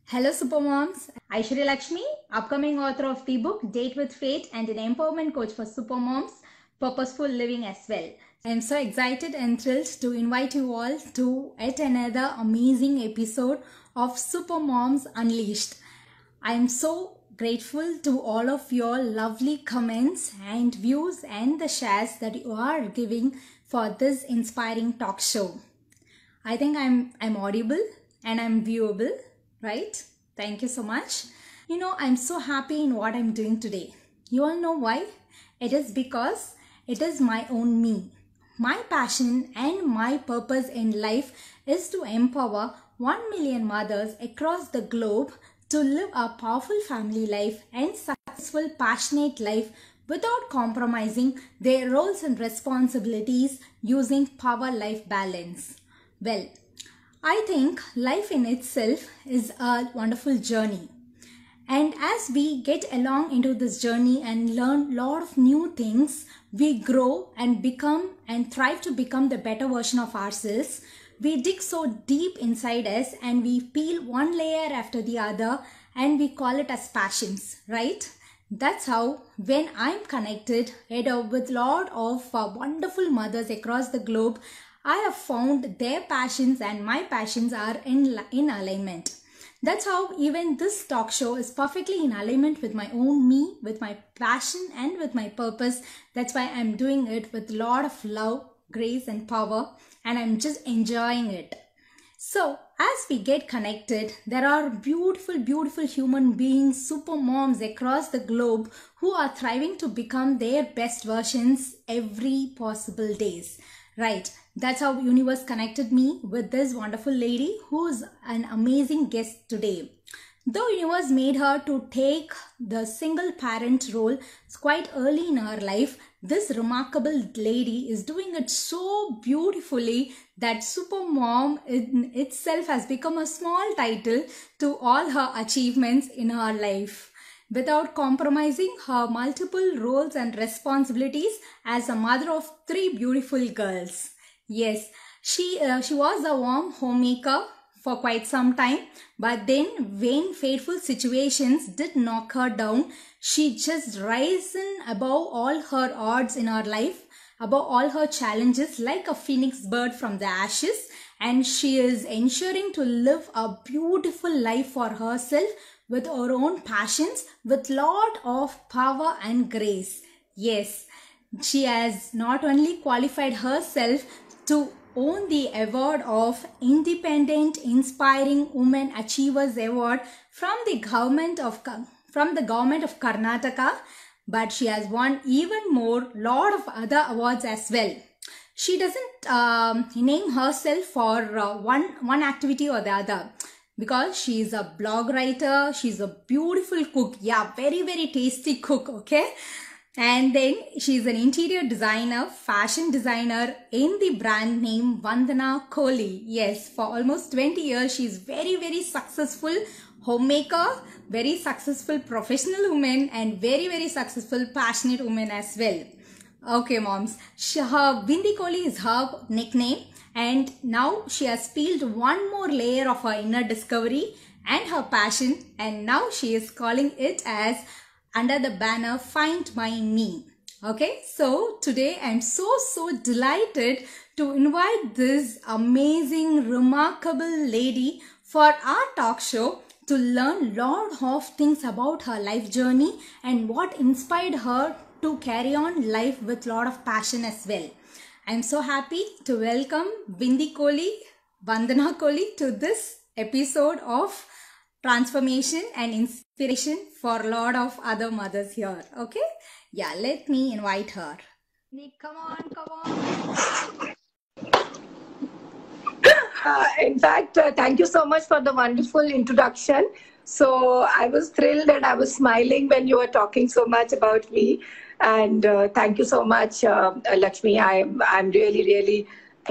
Hello, Supermoms. Aishwarya Lakshmi, upcoming author of the book Date with Fate and an empowerment coach for Supermoms, purposeful living as well. I am so excited and thrilled to invite you all to yet another amazing episode of Supermoms Unleashed. I am so grateful to all of your lovely comments and views and the shares that you are giving for this inspiring talk show. I think I'm audible and I'm viewable, right? Thank you so much. I'm so happy in what I'm doing today. You all know why? It is because it is my own me. My passion and my purpose in life is to empower 1 million mothers across the globe to live a powerful family life and successful, passionate life without compromising their roles and responsibilities using power life balance. Well, I think life in itself is a wonderful journey. And as we get along into this journey and learn a lot of new things, we grow and become and thrive to become the better version of ourselves. We dig so deep inside us and we peel one layer after the other and we call it as passions, right? That's how when I'm connected with a lot of wonderful mothers across the globe, I have found their passions and my passions are in alignment. That's how even this talk show is perfectly in alignment with my own me, with my passion and with my purpose. That's why I'm doing it with a lot of love, grace and power, and I'm just enjoying it. So as we get connected, there are beautiful, beautiful human beings, super moms across the globe who are thriving to become their best versions every possible days. Right, that's how universe connected me with this wonderful lady who's an amazing guest today. Though universe made her to take the single parent role quite early in her life, this remarkable lady is doing it so beautifully that super mom in itself has become a small title to all her achievements in her life, without compromising her multiple roles and responsibilities as a mother of 3 beautiful girls. Yes, she was a warm homemaker for quite some time, but then when fateful situations did knock her down, she just risen above all her odds in her life, above all her challenges like a phoenix bird from the ashes, and she is ensuring to live a beautiful life for herself with her own passions, with lot of power and grace. Yes, she has not only qualified herself to own the award of Independent Inspiring Women Achievers Award from the government of Karnataka, but she has won even more lot of other awards as well. She doesn't name herself for one activity or the other, because she is a blog writer, she's a beautiful cook, yeah, very, very tasty cook, okay? And then she's an interior designer, fashion designer in the brand name Vandana Kohli. Yes, for almost 20 years, she's very, very successful homemaker, very successful professional woman, and very, very successful passionate woman as well. Okay, moms, her Bindi Kohli is her nickname. And now she has peeled one more layer of her inner discovery and her passion, and now she is calling it as under the banner Find My Me. Okay, so today I'm so delighted to invite this amazing, remarkable lady for our talk show to learn lot of things about her life journey and what inspired her to carry on life with lot of passion as well. I'm so happy to welcome Bindi Kohli, Vandana Kohli to this episode of transformation and inspiration for a lot of other mothers here. Okay? Yeah, let me invite her. Come on. In fact, thank you so much for the wonderful introduction. So I was thrilled and I was smiling when you were talking so much about me. And thank you so much, Lakshmi. I'm really,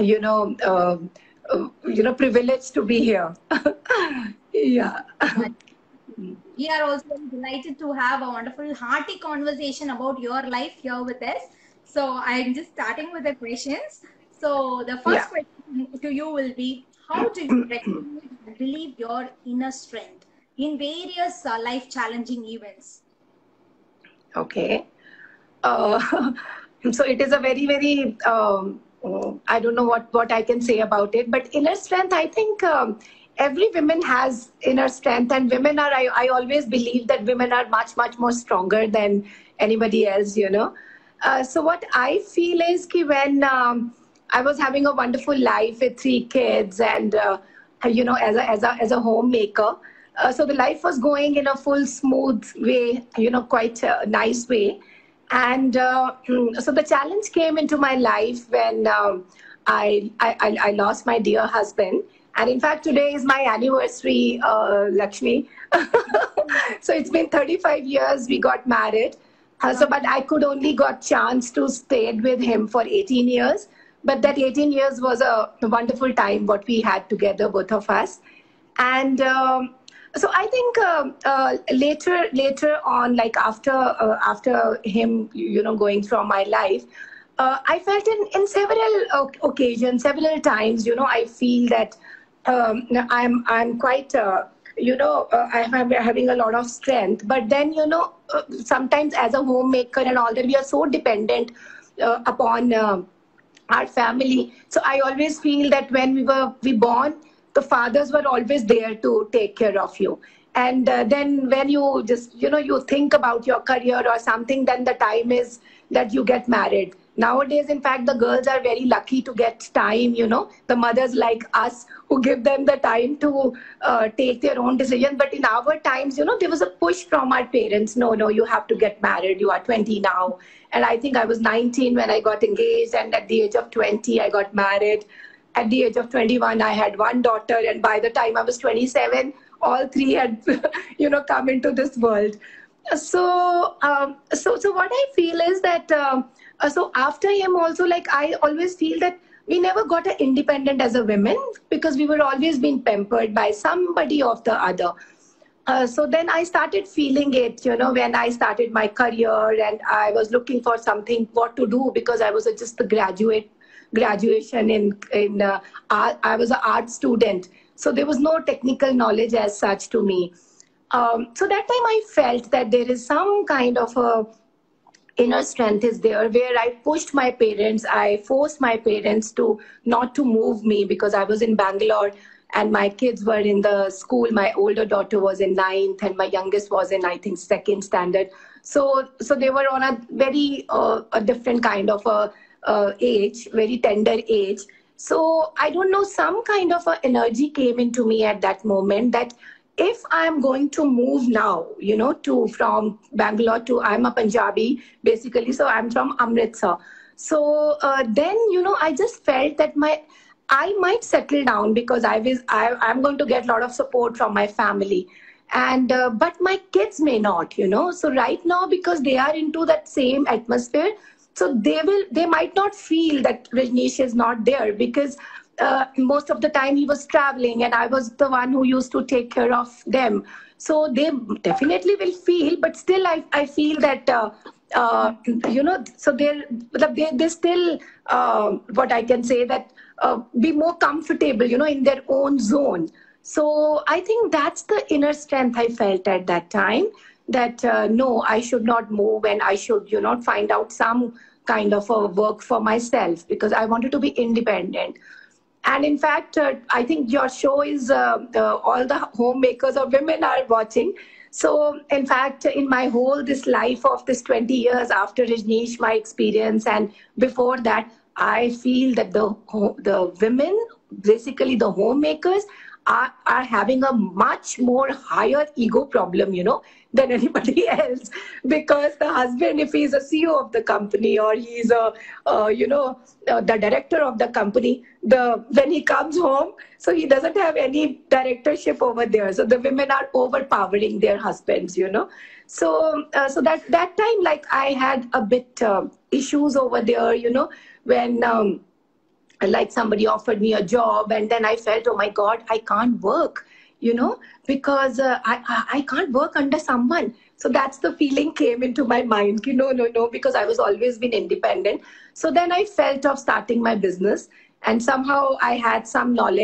privileged to be here. Yeah. We are also delighted to have a wonderful, hearty conversation about your life here with us. So I'm just starting with the questions. So the first question to you will be, how do you recognize and believe your inner strength? in various life challenging events? Okay. Uh, so it is a very, very, I don't know what I can say about it, but inner strength, I think every woman has inner strength, and women are, I always believe that women are much, much more stronger than anybody else, you know. So what I feel is that when I was having a wonderful life with 3 kids and, you know, as a homemaker, so the life was going in a full smooth way, you know, quite a nice way. And so the challenge came into my life when I lost my dear husband. And in fact, today is my anniversary, Lakshmi. So it's been 35 years we got married. But I could only got chance to stay with him for 18 years. But that 18 years was a wonderful time what we had together, both of us. And so I think later on, like after him, you know, going from my life, I felt in several occasions, several times, you know, I feel that I'm quite. You know, I'm having a lot of strength. But then, you know, sometimes as a homemaker and all that, we are so dependent upon our family. So I always feel that when we born, the fathers were always there to take care of you. And then when you just, you know, you think about your career or something, then the time is that you get married. Nowadays, in fact, the girls are very lucky to get time, you know, the mothers like us who give them the time to take their own decision. But in our times, you know, there was a push from our parents. No, you have to get married. You are 20 now. And I think I was 19 when I got engaged. And at the age of 20, I got married. At the age of 21, I had one daughter. And by the time I was 27, all 3 had, you know, come into this world. So what I feel is that, so after him also, like I always feel that we never got an independent as a women because we were always being pampered by somebody or the other. So then I started feeling it, you know, when I started my career and I was looking for something, what to do, because I was just a graduation in art. I was an art student. So there was no technical knowledge as such to me. So that time I felt that there is some kind of a inner strength is there where I pushed my parents. I forced my parents to not to move me because I was in Bangalore and my kids were in the school. My older daughter was in 9th and my youngest was in, I think, 2nd standard. So they were on a very a different kind of a age, very tender age. So I don't know, some kind of a energy came into me at that moment that if I'm going to move now, you know, from Bangalore to, I'm a Punjabi, basically, so I'm from Amritsar. So then, you know, I just felt that I might settle down because I'm going to get a lot of support from my family. And but my kids may not, you know. So right now, because they are into that same atmosphere, so they might not feel that Rajneesh is not there because most of the time he was traveling and I was the one who used to take care of them. So they definitely will feel, but still I feel that, you know, so they still, what I can say that be more comfortable, you know, in their own zone. So I think that's the inner strength I felt at that time, that no, I should not move and I should, you know, find out some kind of a work for myself because I wanted to be independent. And in fact, I think your show is all the homemakers or women are watching. So in fact, in my whole this life of this 20 years after Rajneesh, my experience, and before that, I feel that the women, basically the homemakers, are having a much more higher ego problem, you know, than anybody else. Because the husband, if he's a CEO of the company or he's you know, the director of the company, when he comes home, so he doesn't have any directorship over there. So the women are overpowering their husbands, you know. So that time, like I had a bit issues over there, you know, when like somebody offered me a job and then I felt, oh my God, I can't work, you know, because I can't work under someone. So that's the feeling came into my mind. No, because I was always been independent. So then I felt of starting my business and somehow I had some knowledge.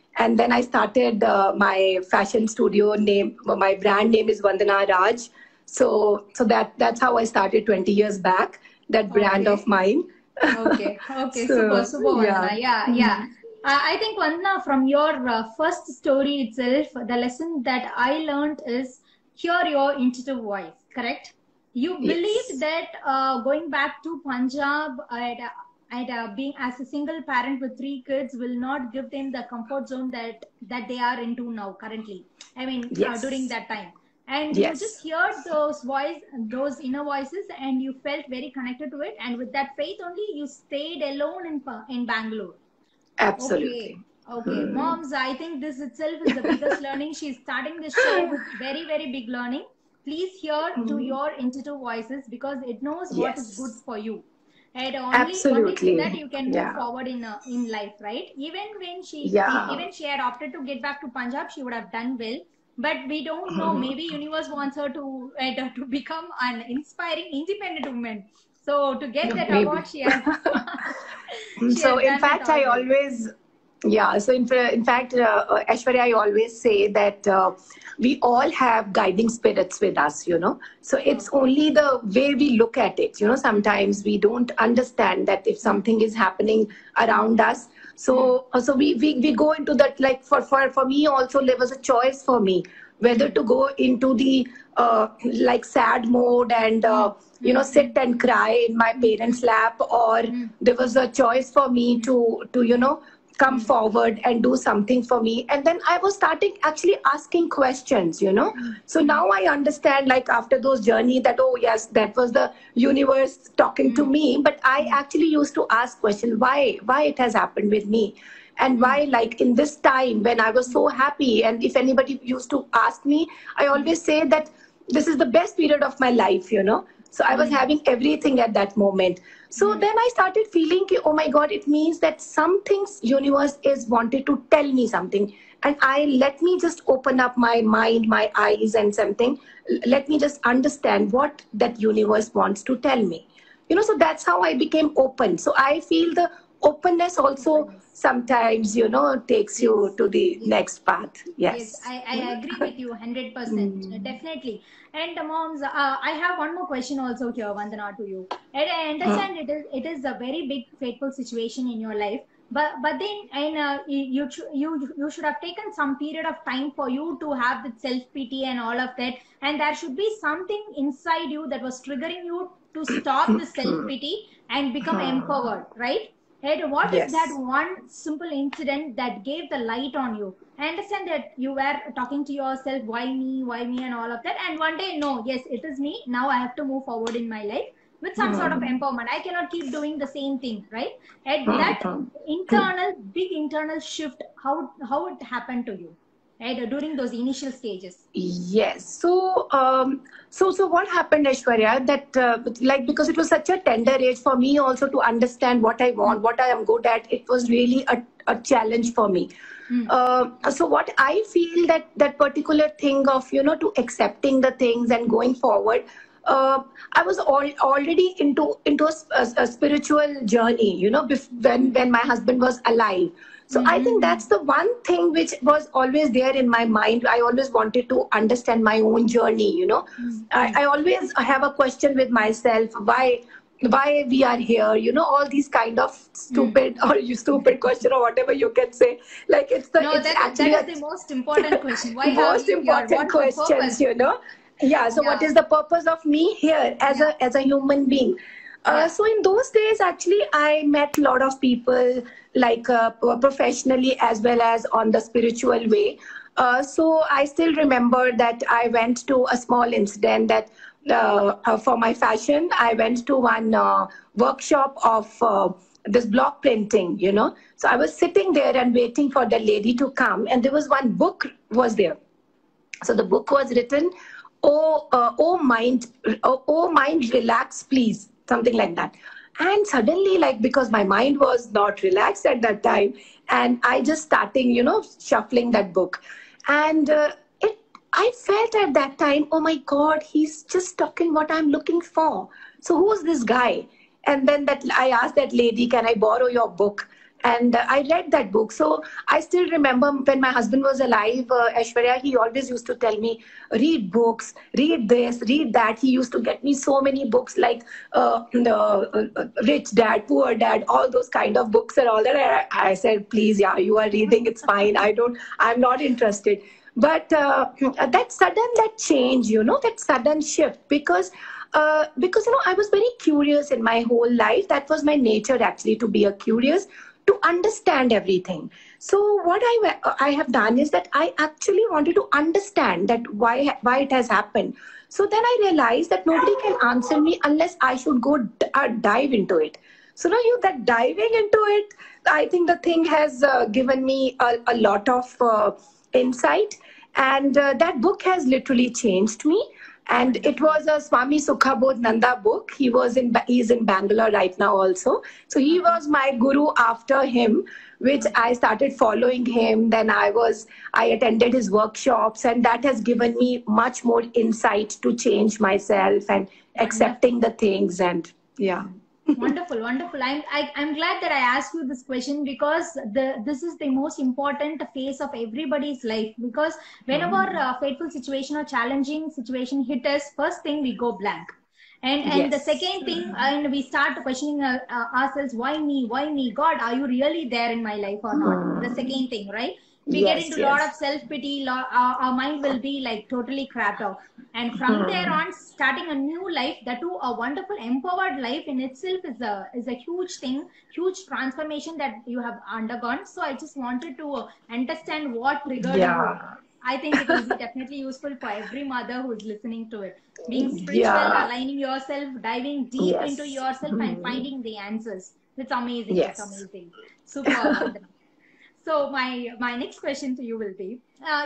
And then I started my fashion studio name. My brand name is Vandana Raj. So that's how I started 20 years back, that brand Okay. of mine. Okay, okay, super, So, super, yeah. Vandana. Yeah, yeah. I think, Vandana, from your first story itself, the lesson that I learned is hear your intuitive voice, correct? You believed Yes. that going back to Punjab and being as a single parent with three kids will not give them the comfort zone that they are into now currently. I mean, during Yes. that time, and you just Yes. heard those inner voices, and you felt very connected to it, and with that faith only you stayed alone in Bangalore. Okay, Absolutely. okay, moms, I think this itself is the biggest learning. She's starting the show with very, very big learning. Please hear to your intuitive voices, because it knows what is good Yes. for you, and only through that Absolutely. you can move Yeah. forward in life, right? Even when Yeah. even she had opted to get back to Punjab, she would have done well. But we don't know. Maybe universe wants her to become an inspiring, independent woman. So to get that award, Maybe. she has she So has in done it fact, all I well. always, yeah. So in fact, Aishwarya, I always say that we all have guiding spirits with us. So it's Okay. only the way we look at it. Sometimes we don't understand that if something is happening around us. So we go into that, like for me also, there was a choice for me whether to go into the like sad mode and sit and cry in my parents' lap, or there was a choice for me to come forward and do something for me. And then I was starting actually asking questions. So now I understand, like after those journey, that oh yes, that was the universe talking to me. But I actually used to ask questions, why it has happened with me, and why, like in this time when I was so happy. And if anybody used to ask me, I always say that this is the best period of my life. So I was having everything at that moment. So then I started feeling ki, oh my god, it means that some things universe is wanted to tell me something, and I let me just open up my mind, my eyes, and something, let me just understand what that universe wants to tell me. So that's how I became open. So I feel the openness also Openness. sometimes takes you Yes. to the Yes. next path. Yes, Yes. I agree with you 100%. Definitely. And moms, I have one more question also here, Vandana, to you. And I understand it is a very big fateful situation in your life, but then and you should have taken some period of time for you to have the self pity and all of that, and there should be something inside you that was triggering you to stop the self pity and become empowered, right? And what is that Yes. one simple incident that gave the light on you? I understand that you were talking to yourself, why me, and all of that. And one day, no, yes, it is me. Now I have to move forward in my life with some sort of empowerment. I cannot keep doing the same thing, right? And that big internal shift, how it happened to you, right? During those initial stages. Yes. So what happened, Aishwarya? That like, because it was such a tender age for me also to understand what I want, what I am good at. It was really a challenge for me. So what I feel, that particular thing of to accepting the things and going forward. I was already into a spiritual journey. When my husband was alive. So I think that's the one thing which was always there in my mind. I always wanted to understand my own journey. I always have a question with myself, why we are here, all these kind of stupid or you stupid question or whatever you can say. Like No, it's that actually is a the most important question. Why are most we here? important What is the questions. purpose? Yeah, so what Yeah, is the purpose of me here as yeah, a human being? yeah. So in those days, actually, I met a lot of people, like professionally as well as on the spiritual way. So I still remember that I went to a small incident that for my fashion, I went to one workshop of this block printing. So I was sitting there and waiting for the lady to come, and there was one book was there. So the book was written, oh mind, relax, please, something like that. And suddenly, like, because my mind was not relaxed at that time, and I just starting, shuffling that book, and I felt at that time, oh my God, he's just talking what I'm looking for. So who's this guy? And then that I asked that lady, can I borrow your book? And I read that book. So I still remember when my husband was alive, Aishwarya, he always used to tell me, read books, read this, read that. He used to get me so many books like Rich Dad, Poor Dad, all those kind of books and all that. I said, please, yeah, you are reading, it's fine. I'm not interested. But that change, that sudden shift, because I was very curious in my whole life. That was my nature actually, to be a curious, to understand everything. So what I have done is that I actually wanted to understand that why it has happened. So then I realized that nobody can answer me unless I should go dive into it. So now that diving into it, I think the thing has given me a lot of insight, and that book has literally changed me. And it was a Swami Sukhabodh Nanda book. He's in Bangalore right now also. So he was my guru. After him, which I started following him. Then I attended his workshops, and that has given me much more insight to change myself and accepting the things. And yeah. Wonderful, wonderful. I'm glad that I asked you this question, because this is the most important phase of everybody's life. Because whenever a fateful situation or challenging situation hit us, first thing we go blank. And the second thing, and we start questioning ourselves, why me, God, are you really there in my life or not? The second thing, right? We get into a lot of self-pity. Our mind will be like totally crapped out. And from there on, starting a new life, that too a wonderful empowered life in itself is a huge thing, huge transformation that you have undergone. So I just wanted to understand what triggered you. I think it will be definitely useful for every mother who is listening to it. Being spiritual, aligning yourself, diving deep into yourself, and finding the answers. It's amazing. It's amazing. Super, Vandana. So my next question to you will be,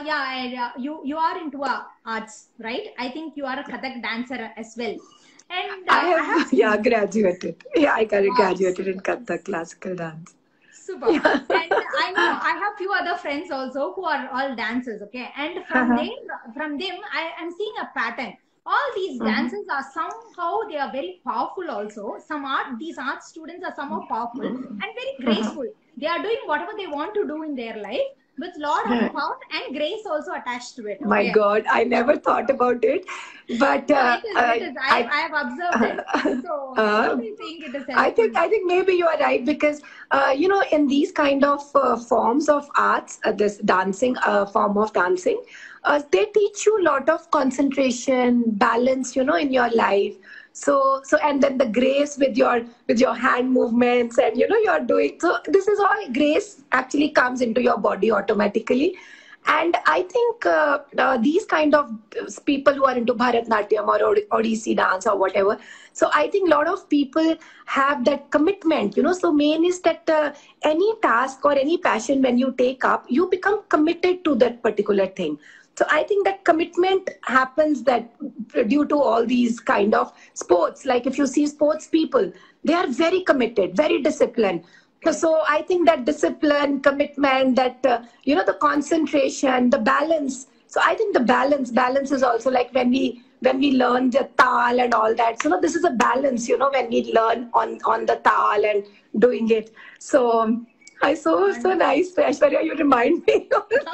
you are into arts, right? I think you are a Kathak dancer as well. And I have graduated. Yeah, I graduated in Kathak classical dance. Super. And I know I have few other friends also who are all dancers, okay? And from them, I am seeing a pattern. All these dancers are somehow, they are very powerful also. These art students are somehow powerful and very graceful. They are doing whatever they want to do in their life with lot of power and grace also attached to it. Okay? My God, I never thought about it. But it is. I have observed it. So how do you think it is helpful? I think maybe you are right, because in these kind of forms of arts, this dancing form of dancing, they teach you a lot of concentration, balance, in your life. So and then the grace with your hand movements, and you're doing, so this is all grace actually comes into your body automatically. And I think these kind of people who are into Bharatnatyam or Odissi dance or whatever, so I think a lot of people have that commitment, so main is that any task or any passion when you take up, you become committed to that particular thing. So I think that commitment happens that due to all these kind of sports. Like if you see sports people, they are very committed, very disciplined. So I think that discipline, commitment, that, the concentration, the balance. So I think the balance is also like when we learn the tal and all that. So this is a balance, when we learn on the tal and doing it. So so nice, Aishwarya, you remind me.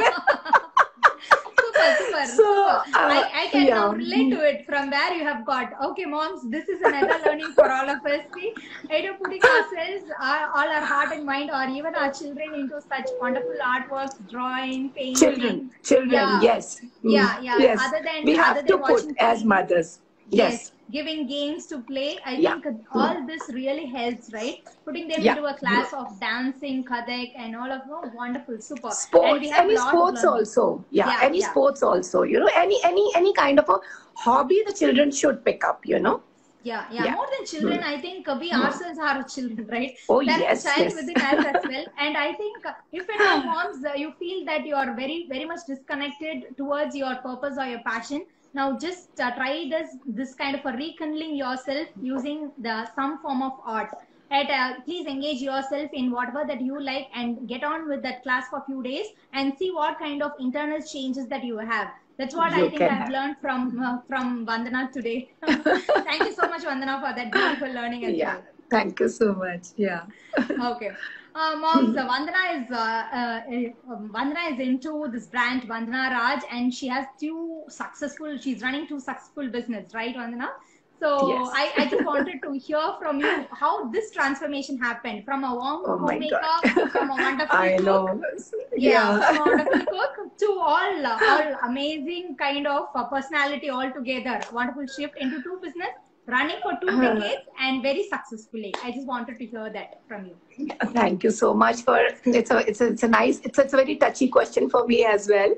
Super. I can now relate to it from where you have got. Okay, moms, this is another learning for all of us. See, putting ourselves, all our heart and mind, or even our children into such wonderful artworks, drawing, painting. Children, yes. Yes. We have to put as mothers. Yes. Giving games to play. I think all this really helps, right? Putting them into a class of dancing, Kathak, and all of them. Wonderful, super. Sports, any sports also. Any sports also. Any kind of a hobby the children should pick up, Yeah. More than children, I think we ourselves are children, right? Oh, that's a child within us as well. And I think if at all, moms, you feel that you are very, very much disconnected towards your purpose or your passion, now just try this kind of a rekindling yourself using some form of art. Please engage yourself in whatever that you like and get on with that class for a few days and see what kind of internal changes that you have. That's what I think I've learned from Vandana today. Thank you so much, Vandana, for that beautiful learning as well. Thank you so much. Yeah. Okay. Moms, Vandana is into this brand Vandana Raj, and she has she's running two successful business, right, Vandana? So Yes. I just wanted to hear from you how this transformation happened from a warm Oh my homemaker, God. from a wonderful I cook, know. yeah, Yeah. from a wonderful cook to all amazing kind of personality altogether. Wonderful shift into two business, running for 2 decades and very successfully. I just wanted to hear that from you. Thank you so much for it's a nice it's a very touchy question for me as well.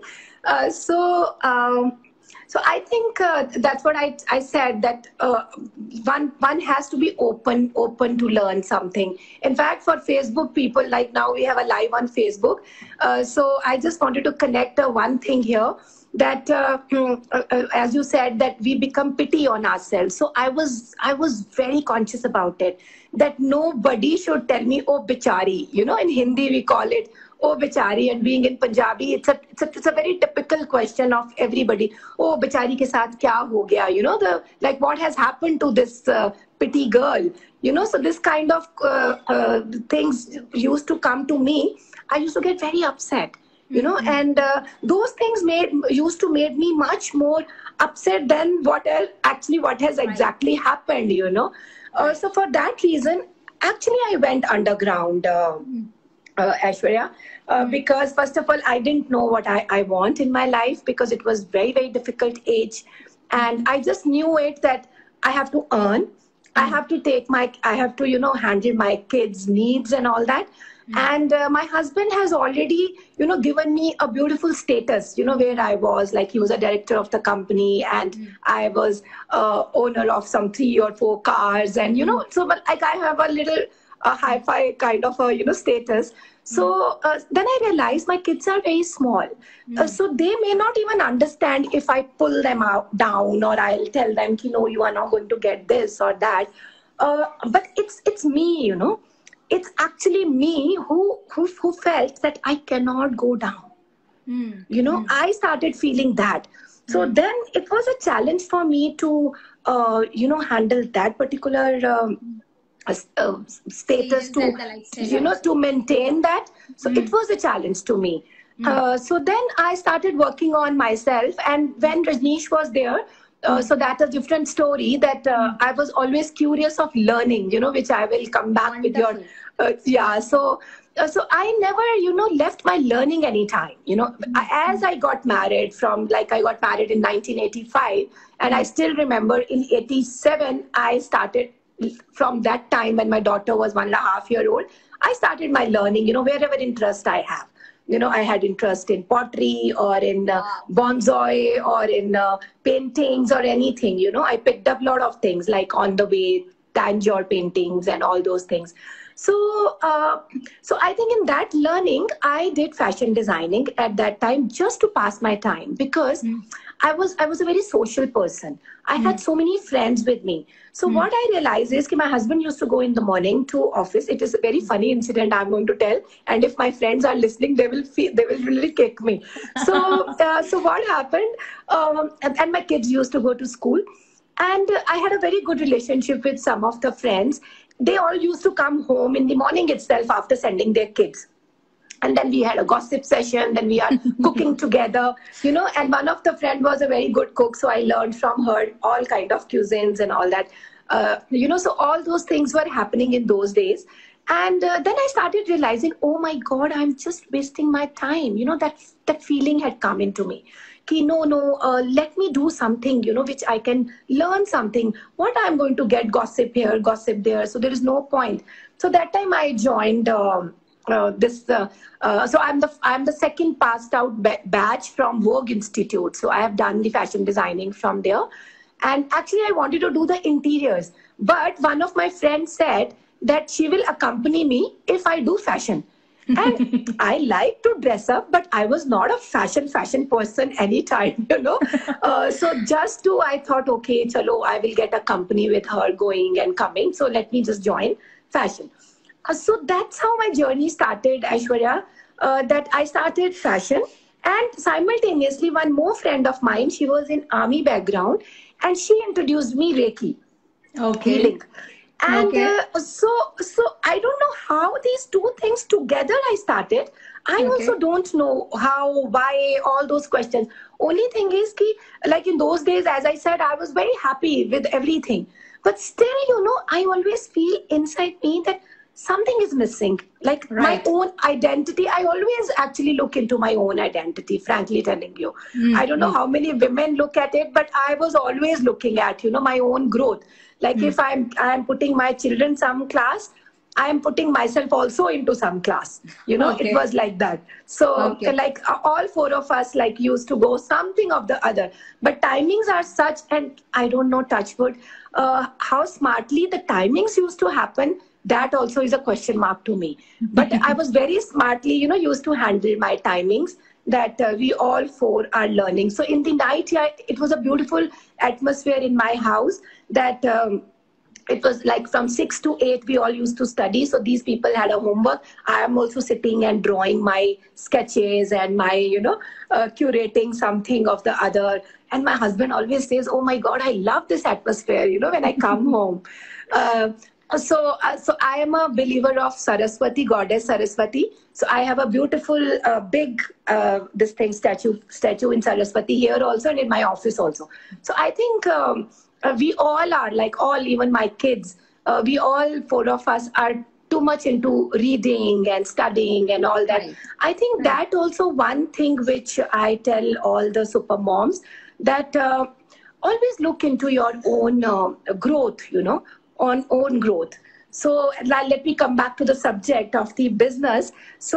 So I think that's what I said that one has to be open to learn something. In fact, for Facebook people, like now we have a live on Facebook. So I just wanted to connect one thing here that as you said that we become pity on ourselves. So I was very conscious about it, that nobody should tell me, oh bichari, in Hindi we call it oh bichari, and being in Punjabi it's a very typical question of everybody. Oh bichari ke saath kya ho gaya, the like what has happened to this pity girl, so this kind of things used to come to me. I used to get very upset, and those things used to make me much more upset than what has exactly happened. So for that reason, actually I went underground, Aishwarya, because first of all I didn't know what I want in my life, because it was very very difficult age, and I just knew it that I have to earn, I have to handle my kids needs and all that. And my husband has already given me a beautiful status, where I was, like he was a director of the company, and I was owner of some 3 or 4 cars, and so but like I have a little hi-fi kind of a status. So then I realized my kids are very small, so they may not even understand if I pull them out down, or I'll tell them no, you are not going to get this or that. But it's me, it's actually me who felt that I cannot go down. I started feeling that. So then it was a challenge for me to handle that particular status, to maintain that. So it was a challenge to me. So then I started working on myself, and when Rajneesh was there, so that's a different story, that I was always curious of learning, which I will come back with your yeah. So I never left my learning anytime. As I got married, I got married in 1985, and I still remember in 87 I started. From that time, when my daughter was 1.5 years old, I started my learning, wherever interest I have. I had interest in pottery, or in bonsai, or in paintings, or anything. I picked up a lot of things, like on the way, Tanjore paintings and all those things. So I think in that learning, I did fashion designing at that time, just to pass my time, because I was a very social person. I had so many friends with me. So what I realized is that my husband used to go in the morning to office. It is a very funny incident I'm going to tell, and if my friends are listening, they will really kick me. So so what happened? And my kids used to go to school, and I had a very good relationship with some of the friends. They all used to come home in the morning itself after sending their kids. And then we had a gossip session, then we are cooking together, and one of the friend was a very good cook. So I learned from her all kind of cuisines and all that, so all those things were happening in those days. And then I started realizing, oh my God, I'm just wasting my time. That feeling had come into me. Let me do something, which I can learn something. What I'm going to get gossip here, gossip there. So there is no point. So that time I joined so I'm the second passed out batch from Vogue Institute. So I have done the fashion designing from there. And actually I wanted to do the interiors. But one of my friends said that she will accompany me if I do fashion. And I like to dress up, but I was not a fashion person anytime, So I thought, okay, chalo, I will get a company with her going and coming. So let me just join fashion. So that's how my journey started, Aishwarya, that I started fashion. And simultaneously, one more friend of mine, she was in army background, and she introduced me Reiki, healing. And Okay. so I don't know how these two things together I started. I Okay. also don't know how, why, all those questions. Only thing is ki, like in those days, as I said, I was very happy with everything. But still, I always feel inside me that something is missing. Like my Right. own identity. I always actually look into my own identity, frankly telling you. I don't know Mm-hmm. how many women look at it, but I was always looking at, my own growth. Like if I'm putting my children some class, I am putting myself also into some class. It Okay. was like that. So Okay. like all four of us like used to go something of the other. But timings are such, and I don't know, touch wood, how smartly the timings used to happen. That also is a question mark to me. But I was very smartly, used to handle my timings, that we all four are learning. So in the night, yeah, it was a beautiful atmosphere in my house, that it was like from 6 to 8 we all used to study. So these people had a homework. I am also sitting and drawing my sketches and my curating something of the other. And my husband always says, oh my god, I love this atmosphere, when I come home. uh, so I am a believer of Saraswati, goddess Saraswati. So I have a beautiful big this thing statue in Saraswati here also, and in my office also. So I think we all are like, all, even my kids, we all four of us are too much into reading and studying and all that. Right. I think Right. that also one thing which I tell all the super moms, that always look into your own growth, on own growth. So let me come back to the subject of the business.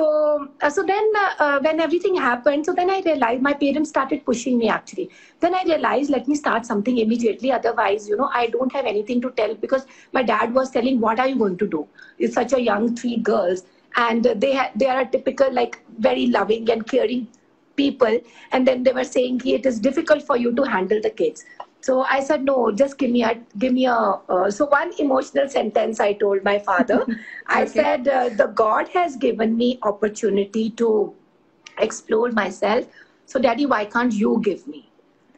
So then when everything happened, so then I realized my parents started pushing me actually. Then I realized, let me start something immediately. Otherwise, I don't have anything to tell, because my dad was telling, what are you going to do? It's such a young three girls, and they are a typical like very loving and caring people. And then they were saying, it is difficult for you to handle the kids. So I said, no, just give me a so one emotional sentence I told my father. I Okay. said, the God has given me opportunity to explore myself. So daddy, why can't you give me?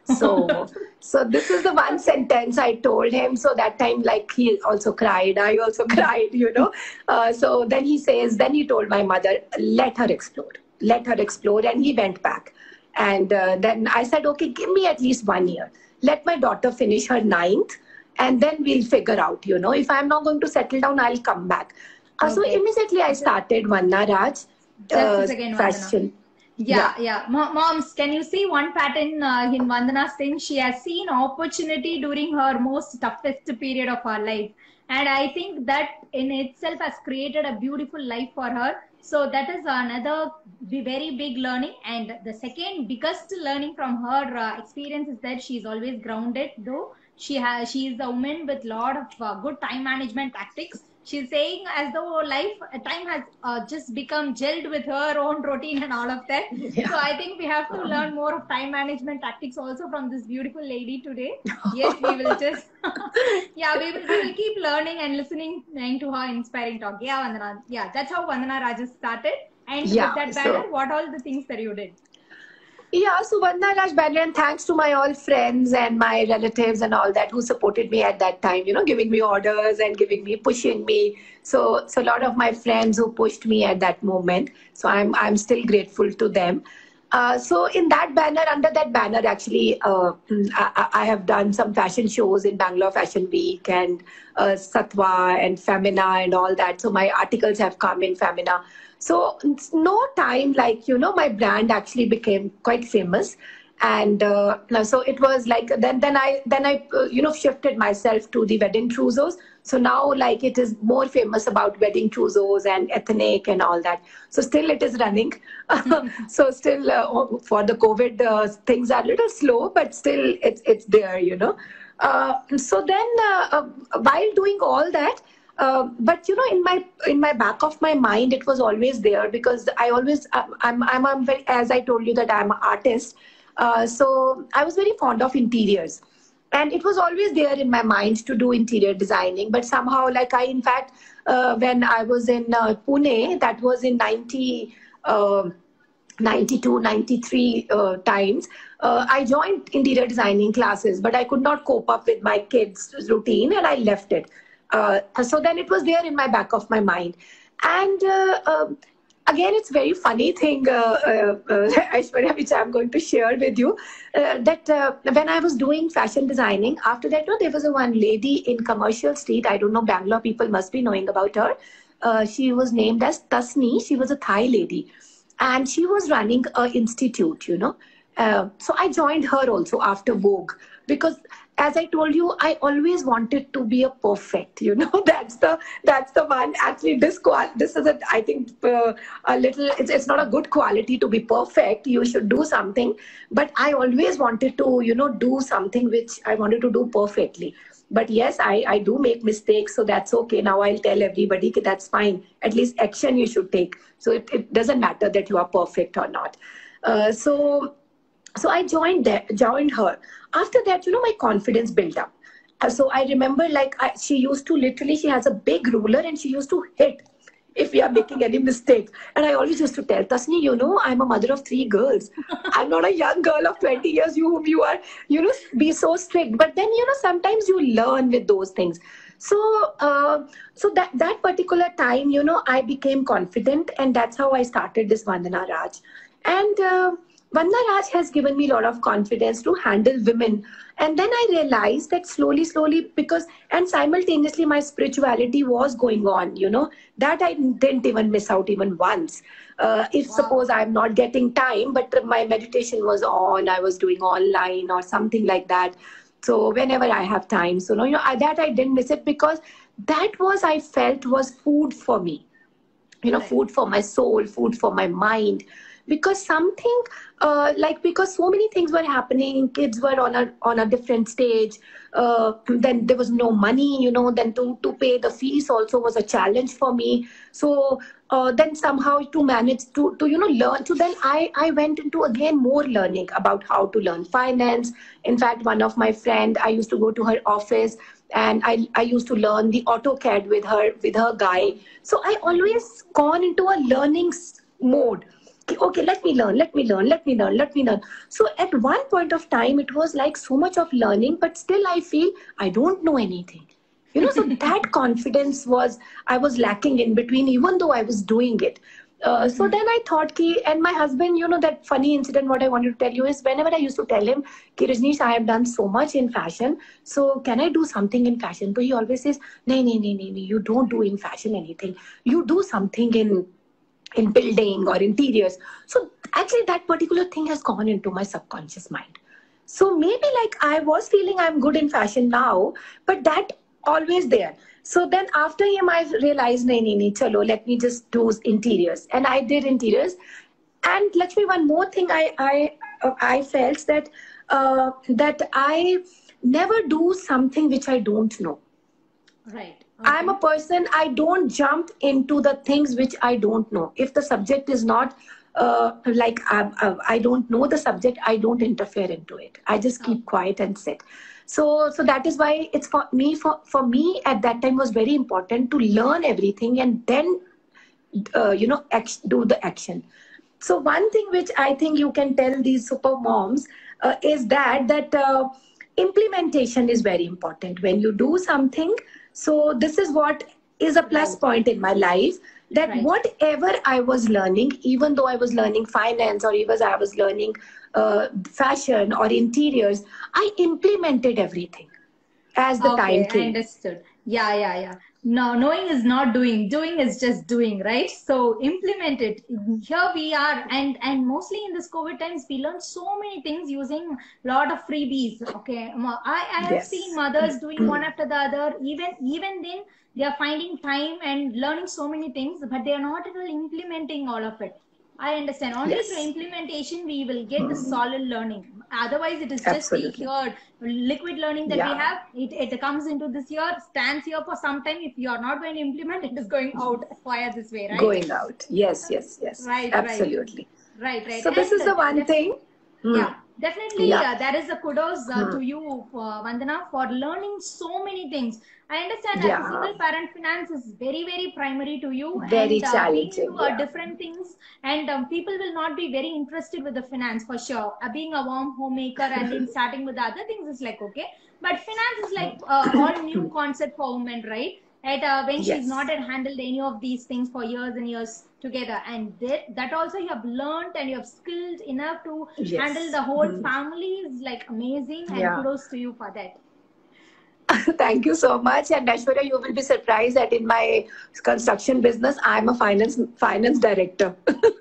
So this is the one sentence I told him. So that time, like, he also cried. I also cried. So then he told my mother, let her explore. Let her explore. And he went back. And then I said, okay, give me at least 1 year. Let my daughter finish her ninth. And then we'll figure out. If I'm not going to settle down, I'll come back. So Okay. immediately I started Vanna Raj Just a second, Vandana. fashion. Yeah, Yeah. yeah. Moms, can you see one pattern in Vandana's thing? She has seen opportunity during her most toughest period of her life. And I think that in itself has created a beautiful life for her. So that is another very big learning. And the second biggest learning from her experience is that she is always grounded, though she is a woman with lot of good time management tactics. She's saying as though time has just become gelled with her own routine and all of that. So Yeah. I think we have to learn more of time management tactics also from this beautiful lady today. Yes, we will just yeah, we will keep learning and listening to her inspiring talk. Yeah, Vandana. Yeah, that's how Vandana Rajas started. And with Yeah. that banner, So what all the things that you did? yeah, so Vandana Raj Banner, and thanks to my all friends and my relatives and all that who supported me at that time, giving me orders and pushing me. So a lot of my friends who pushed me at that moment. So I'm still grateful to them. So in that banner, under that banner, actually, I have done some fashion shows in Bangalore Fashion Week and Satwa and Femina and all that. So my articles have come in Femina. So it's no time, like, my brand actually became quite famous. And so it was like, then I shifted myself to the wedding trousseaux. So now, like, it is more famous about wedding trousseaux and ethnic and all that. So still it is running. So still for the COVID, things are a little slow, but still it's there. So then while doing all that, but in my back of my mind, it was always there, because I always I'm very, as I told you, that I'm an artist. So I was very fond of interiors, and it was always there in my mind to do interior designing. But somehow, like, I in fact, when I was in Pune, that was in 92, 93 times. I joined interior designing classes, but I could not cope up with my kids' routine, and I left it. So then it was there in my back of my mind. And again, it's very funny thing, Aishwarya, which I'm going to share with you, that when I was doing fashion designing, after that, no, there was a one lady in Commercial Street. I don't know, Bangalore people must be knowing about her. She was named as Tasni. She was a Thai lady. And she was running an institute, you know. So I joined her also after Vogue, because as I told you, I always wanted to be a perfect, you know. That's the one. Actually, this is a, I think, a little, it's not a good quality to be perfect. You should do something, but I always wanted to, you know, do something which I wanted to do perfectly. But yes, I do make mistakes, so that's okay. Now I'll tell everybody that that's fine. At least action you should take. So it doesn't matter that you are perfect or not. So I joined her. After that, you know, my confidence built up. So I remember, like, she used to literally, she has a big ruler and she used to hit if we are making any mistakes. And I always used to tell Tasni, you know, I'm a mother of 3 girls. I'm not a young girl of 20 years. You are, you know, be so strict. But then, you know, sometimes you learn with those things. So, so that particular time, you know, I became confident, and that's how I started this Vandana Raj. And Vandana Raj has given me a lot of confidence to handle women. And then I realized that slowly, because, and simultaneously my spirituality was going on, you know, that I didn't even miss out even once. If suppose I'm not getting time, but my meditation was on, I was doing online or something like that. So whenever I have time, so no, you know, that I didn't miss it, because that was, I felt, was food for me, you know, food for my soul, food for my mind. Because something, because so many things were happening, kids were on a different stage, then there was no money, you know, then to pay the fees also was a challenge for me. So then somehow to manage to you know, learn, to then I went into again more learning about how to learn finance. In fact, one of my friend, I used to go to her office, and I used to learn the AutoCAD with her guy. So I always gone into a learning mode. Okay, let me learn. So at one point of time, it was like so much of learning, but still I feel I don't know anything, you know. So that confidence I was lacking in between, even though I was doing it. So then I thought and my husband, you know, that funny incident, what I wanted to tell you is, whenever I used to tell him, Rajneesh, I have done so much in fashion, so can I do something in fashion? So he always says, no, you don't do in fashion anything. You do something in building or interiors. So actually that particular thing has gone into my subconscious mind. So maybe like I was feeling I'm good in fashion now, but that always there. So then after him, I realized, nahi, chalo, let me just do interiors. And I did interiors. And Lakshmi, one more thing I felt that I never do something which I don't know. Right. Okay. I'm a person, I don't jump into the things which I don't know. If the subject is not I don't know the subject, I don't interfere into it. I just keep quiet and sit. So that is why it's for me at that time was very important to learn everything and then do the action. So one thing which I think you can tell these super moms is that implementation is very important when you do something. So this is what is a plus point in my life, that whatever I was learning, even though I was learning finance or even I was learning fashion or interiors, I implemented everything as the time came. I understood. Yeah. No, knowing is not doing. Doing is just doing, right? So implement it. Here we are, and mostly in this COVID times, we learn so many things using a lot of freebies. Okay, I have seen mothers doing one after the other. Even then, they are finding time and learning so many things, but they are not at all implementing all of it. I understand. Only through implementation we will get the solid learning. Otherwise, it is just the here liquid learning that we have. It comes into this year, stands here for some time. If you are not going to implement, it is going out via this way, right? Going out. Yes. Right. Absolutely. Right. So this is the one thing. Yeah. Definitely, Yeah. there is a kudos to you, Vandana, for learning so many things. I understand as a Yeah. single parent, finance is very, very primary to you, Very and being into challenging. Yeah. different things, and people will not be very interested with the finance for sure. Being a warm homemaker and then starting with the other things is like okay, but finance is like all new concept for women, right? At when she's not Yes. had handled any of these things for years and years together, and that also you have learned and you have skilled enough to handle Yes. the whole family is like amazing, and Yeah. kudos to you for that. Thank you so much. And Aishwarya, you will be surprised that in my construction business, I'm a finance director.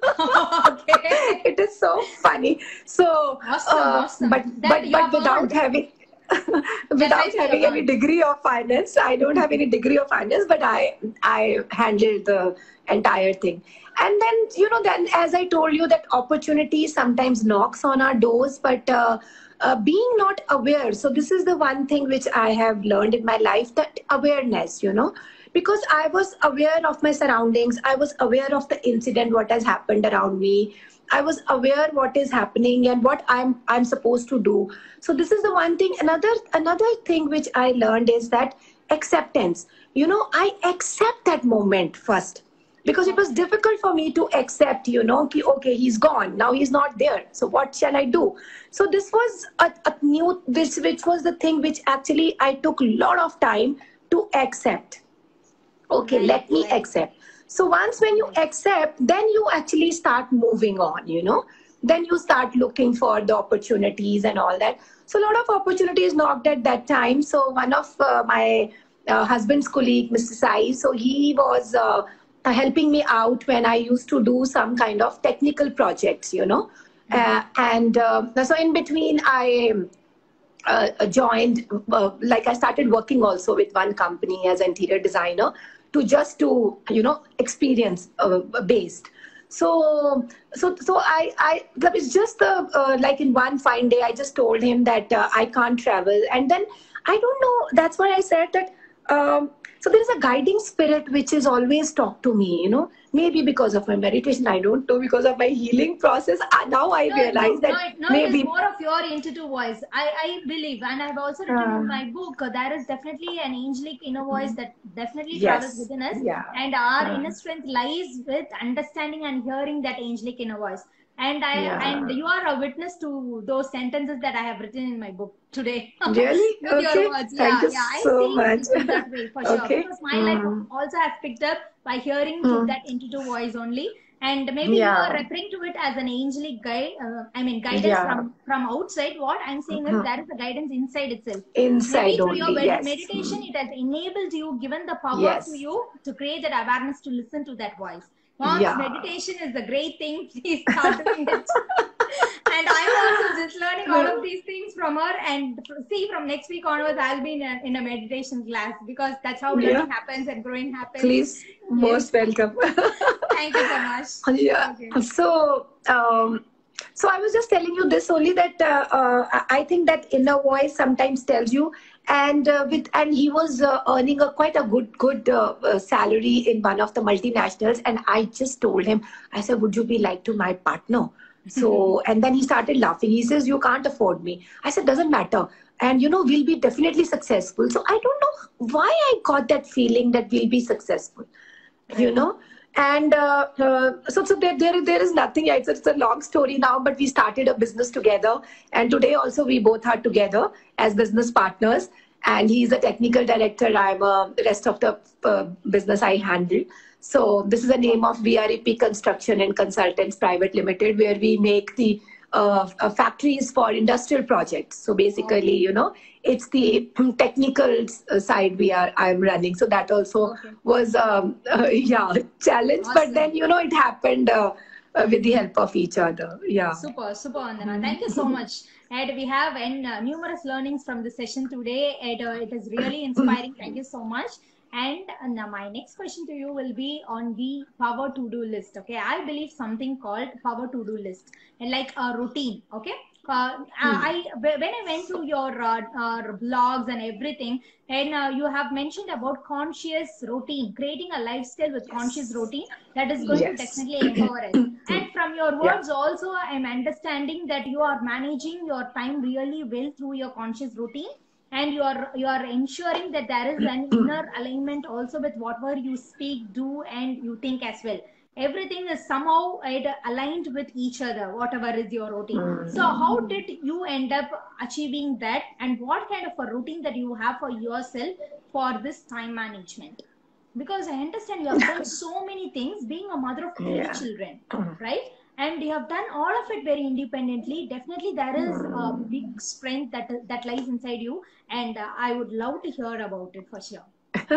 Okay. It is so funny. So, Awesome, awesome. but That you but have without earned. having without Definitely you have having any earned. degree of finance, I don't have any degree of finance, but I handled the entire thing. And then then as I told you, that opportunity sometimes knocks on our doors, but being not aware. So this is the one thing which I have learned in my life, that awareness. Because I was aware of my surroundings, I was aware of the incident, what has happened around me. I was aware what is happening and what I'm supposed to do. So this is the one thing. Another thing which I learned is that acceptance. I accept that moment first, because it was Okay. difficult for me to accept, ki, okay, he's gone now, he's not there, so what shall I do? So this was a new this which was the thing which actually I took a lot of time to accept. Okay, Right, let me right, accept. So once when you right. accept, then you actually start moving on, then you start looking for the opportunities and all that. So a lot of opportunities knocked at that time. So one of my husband's colleague, Mr. Sai, so he was helping me out when I used to do some kind of technical projects, and so in between I joined, like I started working also with one company as an interior designer, to experience based. So it's just like in one fine day I just told him that I can't travel. And then I don't know, that's why I said that so there is a guiding spirit which is always talk to me, maybe because of my meditation, I don't know, because of my healing process. Now I No, realize no, no, that no, it is maybe more of your intuitive voice. I believe, and I've also written in uh, my book, there is definitely an angelic inner voice that definitely travels yes. within us, Yeah. and our Uh, inner strength lies with understanding and hearing that angelic inner voice. And yeah. you are a witness to those sentences that I have written in my book today Really? with your Okay. words. Thank Yeah, you yeah, I so see much. it in that way for sure, Okay. because my life also has picked up by hearing through Mm. that intuitive voice only. And maybe you are Yeah. referring to it as an angelic guide, I mean guidance Yeah. from outside. What I'm saying is there is a guidance inside itself. Maybe Inside through your only. Yes. meditation it has enabled you, given the power to Yes. you to create that awareness to listen to that voice. Moms, Yeah. meditation is a great thing. Please start doing it. And I'm also just learning all of these things from her. And see, from next week onwards, I'll be in a meditation class, because that's how Yeah. learning happens and growing happens. Please, Yes. most welcome. Thank you so much. Yeah. Okay. So I was just telling you this only, that I think that inner voice sometimes tells you, and he was earning quite a good salary in one of the multinationals, and I just told him, I said, would you be like to my partner? So, and then he started laughing. He says, you can't afford me. I said, doesn't matter. And we'll be definitely successful. So I don't know why I got that feeling that we'll be successful, you Right. know and so there is nothing. Yeah, it's a long story now, but we started a business together, and today also we both are together as business partners, and he's a technical director. I'm the rest of the business I handle. So this is the name of VREP Construction and Consultants Private Limited, where we make the factories for industrial projects. So basically, it's the technical side I'm running. So that also Okay. was yeah, challenge. But then Awesome. it happened with the help of each other. Yeah. Super, super, Vandana. Thank you so much. And we have numerous learnings from the session today. And it is really inspiring. Thank you so much. And now my next question to you will be on the power to-do list. Okay, I believe something called power to-do list, and like a routine. Okay, When I went through your blogs and everything, and you have mentioned about conscious routine, creating a lifestyle with conscious routine that is going to Yes. definitely empower us. And from your Yeah. words also, I'm understanding that you are managing your time really well through your conscious routine, and you are ensuring that there is an inner alignment also with whatever you speak, do, and you think as well. Everything is somehow aligned with each other, whatever is your routine. So how did you end up achieving that, and what kind of a routine that you have for yourself for this time management? Because I understand you have done so many things, being a mother of three Yeah. children, right? And you have done all of it very independently. Definitely there is a big strength that lies inside you, and I would love to hear about it for sure.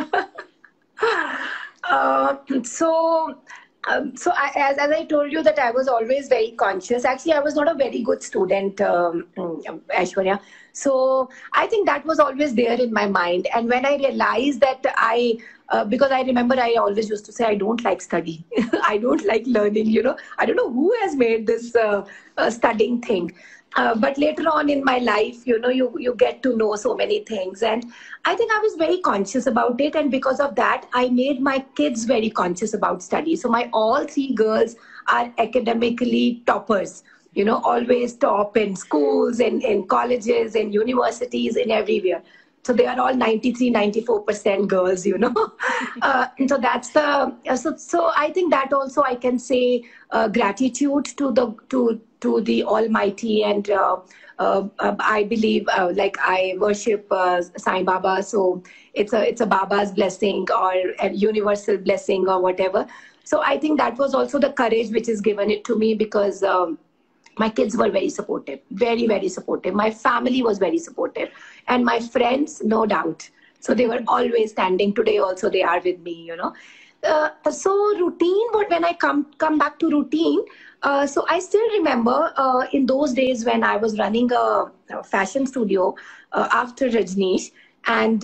Uh, so, as I told you that I was always very conscious. Actually, I was not a very good student, Aishwarya. So I think that was always there in my mind. And when I realized that because I remember I always used to say I don't like study. I don't like learning. I don't know who has made this studying thing. But later on in my life, you get to know so many things. And I think I was very conscious about it. And because of that, I made my kids very conscious about study. So my all three girls are academically toppers, always top in schools, in colleges, in universities, in everywhere. So they are all 93, 94% girls. So that's so I think that also I can say gratitude to the Almighty, and I believe like I worship Sai Baba, so it's a Baba's blessing or a universal blessing or whatever. So I think that was also the courage which is given it to me, because my kids were very supportive, very, very supportive. My family was very supportive, and my friends, no doubt. So they were always standing. Today also they are with me. So routine, but when I come back to routine, so I still remember in those days when I was running a fashion studio after Rajneesh, and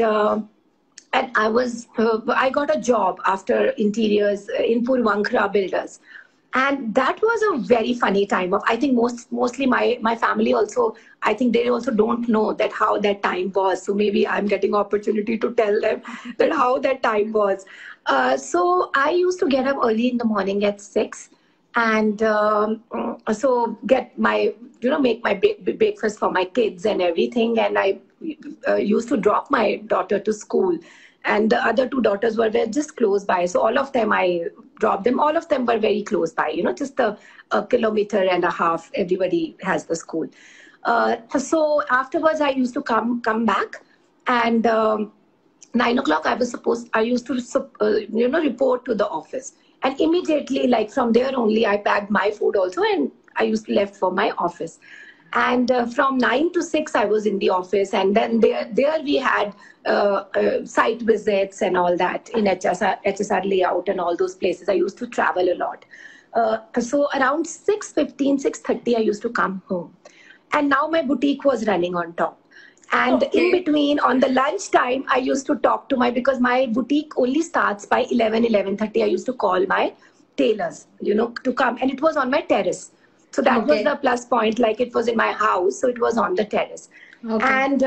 I got a job after interiors in Purwankara Builders. And that was a very funny time of, I think mostly my family also, I think they also don't know that how that time was. So maybe I'm getting opportunity to tell them that how that time was. So I used to get up early in the morning at 6, and so get my, make my breakfast for my kids and everything. And I used to drop my daughter to school, and the other two daughters were just close by. So all of them, I dropped them. All of them were very close by, just a kilometer and a half. Everybody has the school. So afterwards, I used to come back, and 9 o'clock I used to report to the office, and immediately, like from there only, I packed my food also, and I used to left for my office. And from 9 to 6, I was in the office. And then there we had site visits and all that in HSR layout and all those places. I used to travel a lot. So around 6:15, 6:30, I used to come home. And now my boutique was running on top. And in between, on the lunch time, I used to talk to because my boutique only starts by 11:30. I used to call my tailors, to come. And it was on my terrace. So that was the plus point, like it was in my house, so it was on the terrace. And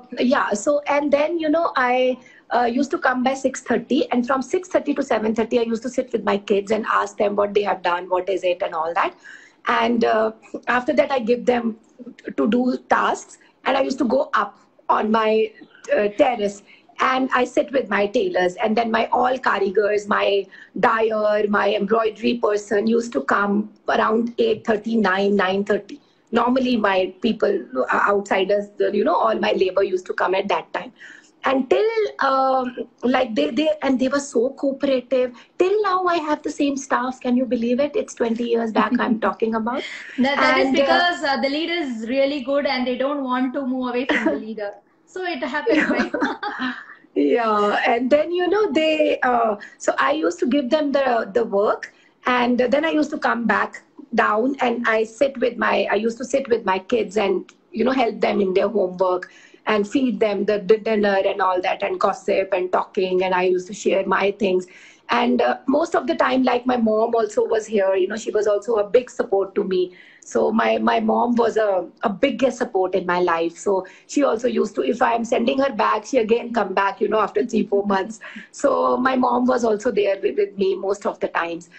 and then, I used to come by 6:30, and from 6:30 to 7:30, I used to sit with my kids and ask them what they have done, what is it, and all that. And after that, I give them to do tasks, and I used to go up on my terrace, and I sit with my tailors, and then my all karigars, my dyer, my embroidery person used to come around 8:30, 9:30. Normally my people, outsiders, all my labor used to come at that time. Until like they were so cooperative. Till now I have the same staff. Can you believe it? It's 20 years back I'm talking about. That is because the leader is really good and they don't want to move away from the leader. So it happens, right? Yeah, and then they. So I used to give them the work, and then I used to come back down, and I used to sit with my kids and help them in their homework and feed them the dinner and all that, and gossip and talking, and I used to share my things. And most of the time, like my mom also was here, she was also a big support to me. So my mom was a biggest support in my life. So she also used to, if I'm sending her back, she again come back, after 3-4 months. So my mom was also there with me most of the times.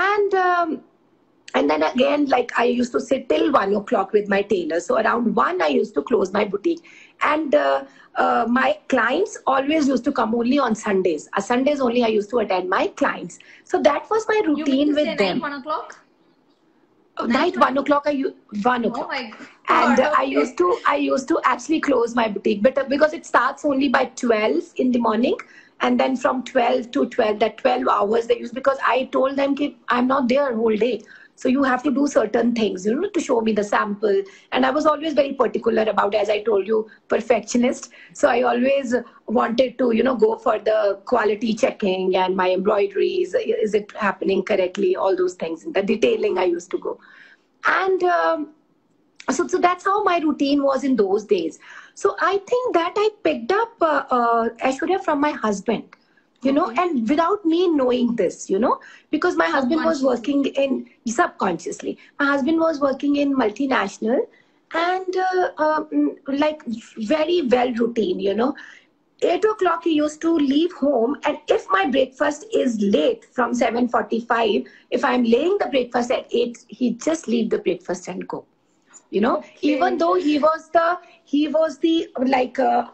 And then again, like I used to sit till 1 o'clock with my tailor. So around 1, I used to close my boutique. And my clients always used to come only on Sundays. Sundays only I used to attend my clients. So that was my routine with them. Night 1 o'clock? Night 1 o'clock, 1 o'clock. Oh my God. And Okay. I used to actually close my boutique, but because it starts only by 12 in the morning. And then from 12 to 12, that 12 hours they use, because I told them that I'm not there whole day. So you have to do certain things, to show me the sample. And I was always very particular about, as I told you, perfectionist. So I always wanted to, go for the quality checking and my embroideries. Is it happening correctly? All those things. The detailing I used to go. And so that's how my routine was in those days. So I think that I picked up Aishwarya from my husband. And without me knowing this, because my husband was working in, subconsciously, my husband was working in multinational and like very well routine, 8 o'clock he used to leave home, and if my breakfast is late from 7:45, if I'm laying the breakfast at 8, he just leave the breakfast and go. Even though he was the like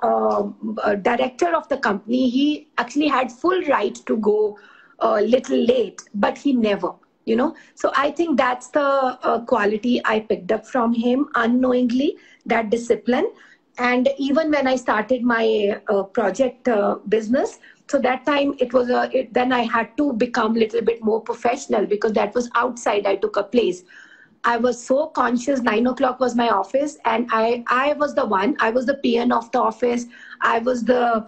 director of the company, he actually had full right to go a little late, but he never, So I think that's the quality I picked up from him unknowingly, that discipline. And even when I started my project business, so that time then I had to become a little bit more professional, because that was outside. I took a place. I was so conscious. 9 o'clock was my office, and I was the one. I was the PN of the office. I was the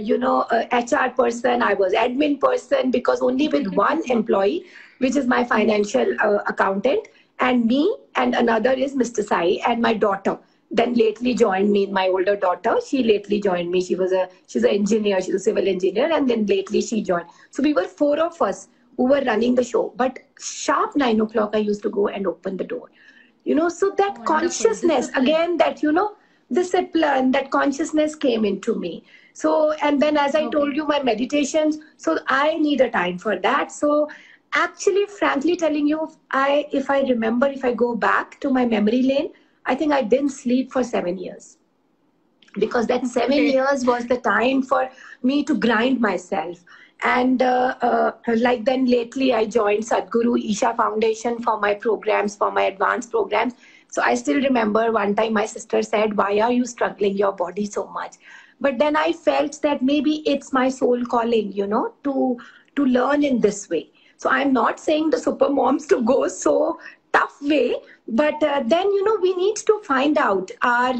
HR person. I was admin person, because only with one employee, which is my financial accountant, and me, and another is Mr. Sai, and my daughter. Then lately joined me, my older daughter. She lately joined me. She's an engineer. She's a civil engineer, and then lately she joined. So we were 4 of us who were running the show. But sharp 9 o'clock, I used to go and open the door. So that consciousness, again, that, discipline, that consciousness came into me. So, and then as I told you, my meditations, so I need a time for that. So actually, frankly telling you, if I go back to my memory lane, I think I didn't sleep for 7 years. Because that 7 years was the time for me to grind myself. And like then lately I joined Sadhguru Isha Foundation for my programs, for my advanced programs. So I still remember one time my sister said, why are you struggling your body so much? But then I felt that maybe it's my soul calling, to learn in this way. So I'm not saying the super moms to go so tough way, but then, we need to find out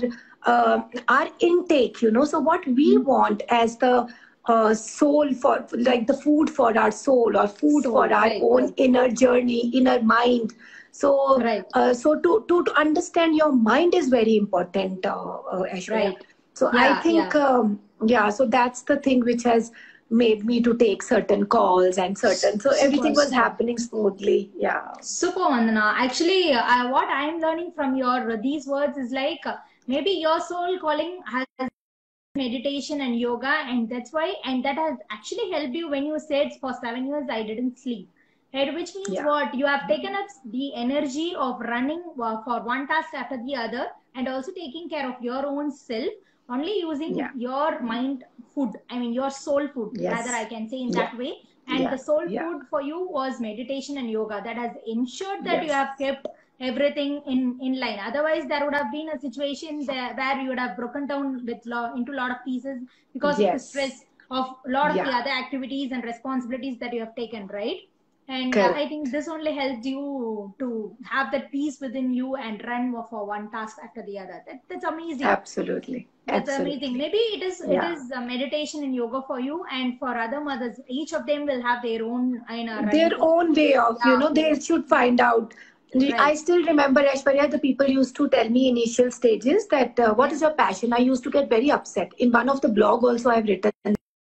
our intake, so what we want as the soul, for like the food for our soul, or food for our own inner journey, inner mind. So so to understand your mind is very important, Aishwarya. So I think so that's the thing which has made me to take certain calls and certain, so everything was happening smoothly. Super, Vandana. Actually, what I'm learning from these words is like, maybe your soul calling has meditation and yoga, and that's why, and that has actually helped you when you said for 7 years I didn't sleep, right? Which means what you have taken up the energy of running for one task after the other, and also taking care of your own self, only using your mind food, your soul food, rather I can say in that way. And the soul food for you was meditation and yoga, that has ensured that you have kept everything in line. Otherwise, there would have been a situation where you would have broken down into a lot of pieces because of the stress of a lot of the other activities and responsibilities that you have taken, right? And I think this only helps you to have that peace within you and run for one task after the other. That's amazing. Absolutely. That's amazing. Maybe it is meditation and yoga for you, and for other mothers, each of them will have their own own way of, they should find out. I still remember, Aishwarya, the people used to tell me initial stages that what is your passion? I used to get very upset. In one of the blog also I've written,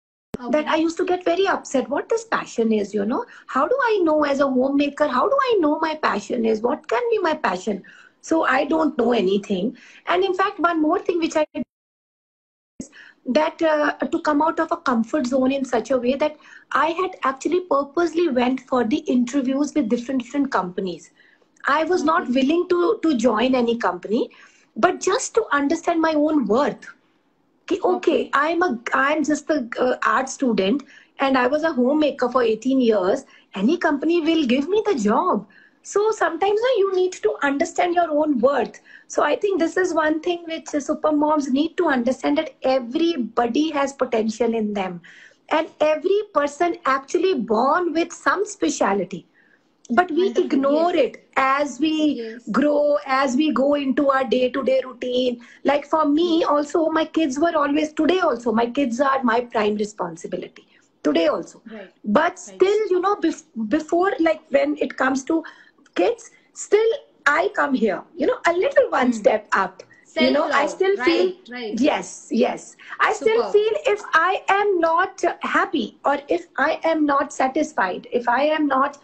that I used to get very upset. What this passion is, how do I know as a homemaker? How do I know my passion is? What can be my passion? So I don't know anything. And in fact, one more thing which I that to come out of a comfort zone in such a way that I had actually purposely went for the interviews with different companies. I was not willing to join any company, but just to understand my own worth. Okay, I'm just a art student and I was a homemaker for 18 years. Any company will give me the job. So sometimes you need to understand your own worth. So I think this is one thing which super moms need to understand, that everybody has potential in them. And every person actually born with some speciality. But we ignore it as we grow, as we go into our day-to-day routine. Like for me also, my kids were always, today also, my kids are my prime responsibility. Today also. Right. But still, before, like when it comes to kids, still I come here, a little one step up. Self-love. I still feel, yes. I still feel if I am not happy, or if I am not satisfied, if I am not,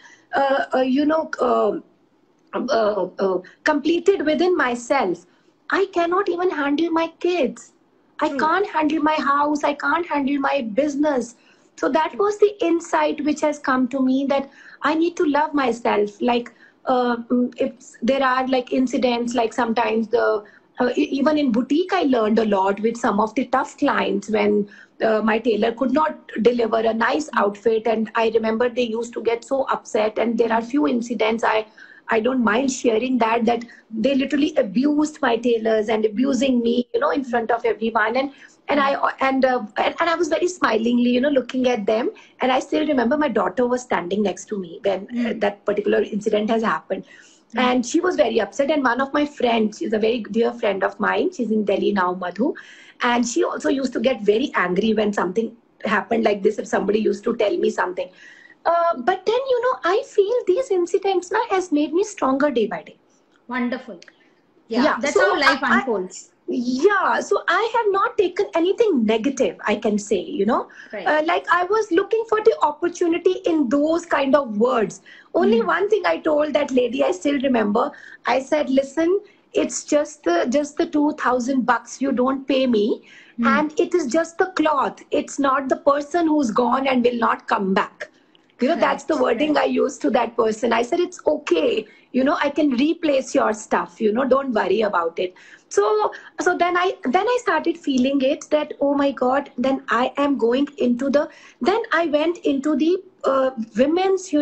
completed within myself, I cannot even handle my kids. I can't handle my house. I can't handle my business. So that was the insight which has come to me, that I need to love myself. Like if there are like incidents, like sometimes even in boutique, I learned a lot with some of the tough clients when my tailor could not deliver a nice outfit. And I remember they used to get so upset. And there are few incidents, I don't mind sharing that they literally abused my tailors and abusing me, in front of everyone. And I was very smilingly, looking at them. And I still remember my daughter was standing next to me when that particular incident has happened. And she was very upset. And one of my friends, she's a very dear friend of mine. She's in Delhi now, Madhu. And she also used to get very angry when something happened like this, if somebody used to tell me something. But then, I feel these incidents now has made me stronger day by day. Wonderful. Yeah, that's so how life unfolds. So I have not taken anything negative, I can say, like I was looking for the opportunity in those kind of words. Only one thing I told that lady, I still remember. I said, listen, it's just the $2,000 you don't pay me. And it is just the cloth. It's not the person who's gone and will not come back. That's the wording I used to that person. I said, it's okay. I can replace your stuff. Don't worry about it. So then I started feeling it that, oh my God, then I am going into then I went into the women's,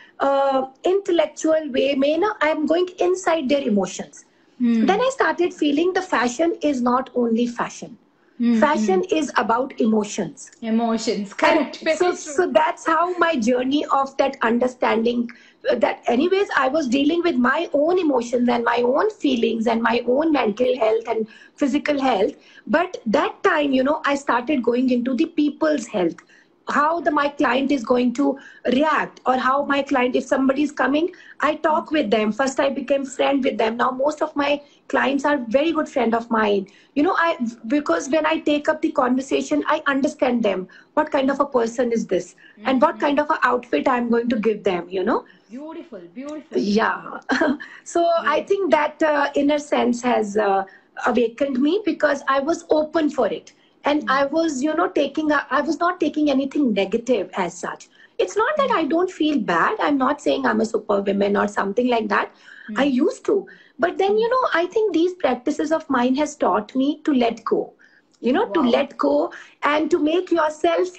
intellectual way. I'm going inside their emotions. Then I started feeling the fashion is not only fashion. Fashion is about emotions. Emotions, correct. So that's how my journey of that understanding that anyways, I was dealing with my own emotions and my own feelings and my own mental health and physical health. But that time, I started going into the people's health. How my client is going to react, or how my client, if somebody is coming, I talk with them. First, I became friend with them. Now, most of my clients are very good friend of mine. Because when I take up the conversation, I understand them. What kind of a person is this? And what kind of an outfit I'm going to give them, Beautiful. Yeah. So I think that inner sense has awakened me, because I was open for it. And I was, I was not taking anything negative as such. It's not that I don't feel bad. I'm not saying I'm a superwoman or something like that. I used to. But then, I think these practices of mine has taught me to let go. To let go and to make yourself,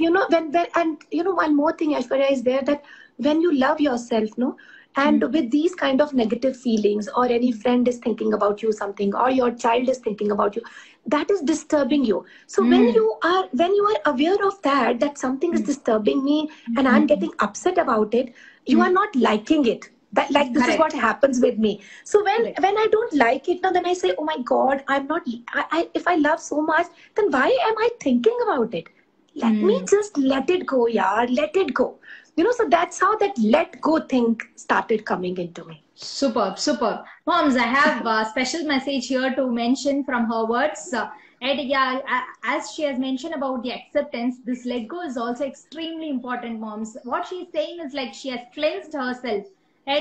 one more thing, Aishwarya, is there, that when you love yourself, and with these kind of negative feelings, or any friend is thinking about you something, or your child is thinking about you, that is disturbing you. So when you are aware of that something is disturbing me and I'm getting upset about it, you are not liking it. This is what happens with me. So when I don't like it, then I say, oh my God, I'm not, if I love so much, then why am I thinking about it? Let me just let it go, let it go. So that's how that let go thing started coming into me. Superb. Moms, I have a special message here to mention from her words. And yeah, as she has mentioned about the acceptance, this let go is also extremely important, moms. What she's saying is like she has cleansed herself. And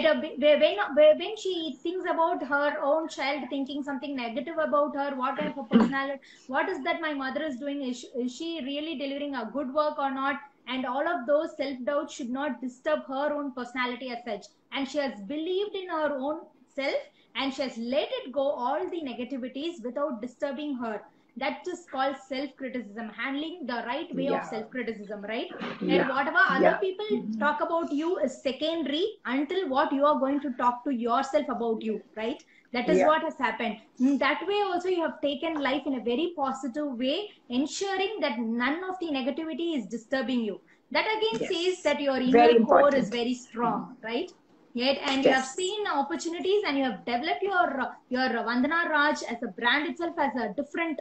when she thinks about her own child, thinking something negative about her, what kind of a personality, what is that my mother is doing? Is she really delivering a good work or not? And all of those self doubts should not disturb her own personality as such. And she has believed in her own self, and she has let it go all the negativities without disturbing her. That is called self criticism, handling the right way of Yeah, self criticism, right? And yeah, whatever other yeah, people talk about you is secondary until what you are going to talk to yourself about you, right? That is yeah. what has happened. In that way also you have taken life in a very positive way, ensuring that none of the negativity is disturbing you. That again says Yes. that your Very inner core is important. very strong, right? Yet, and you have Yes. seen opportunities, and you have developed your Vandana Raj as a brand itself as a different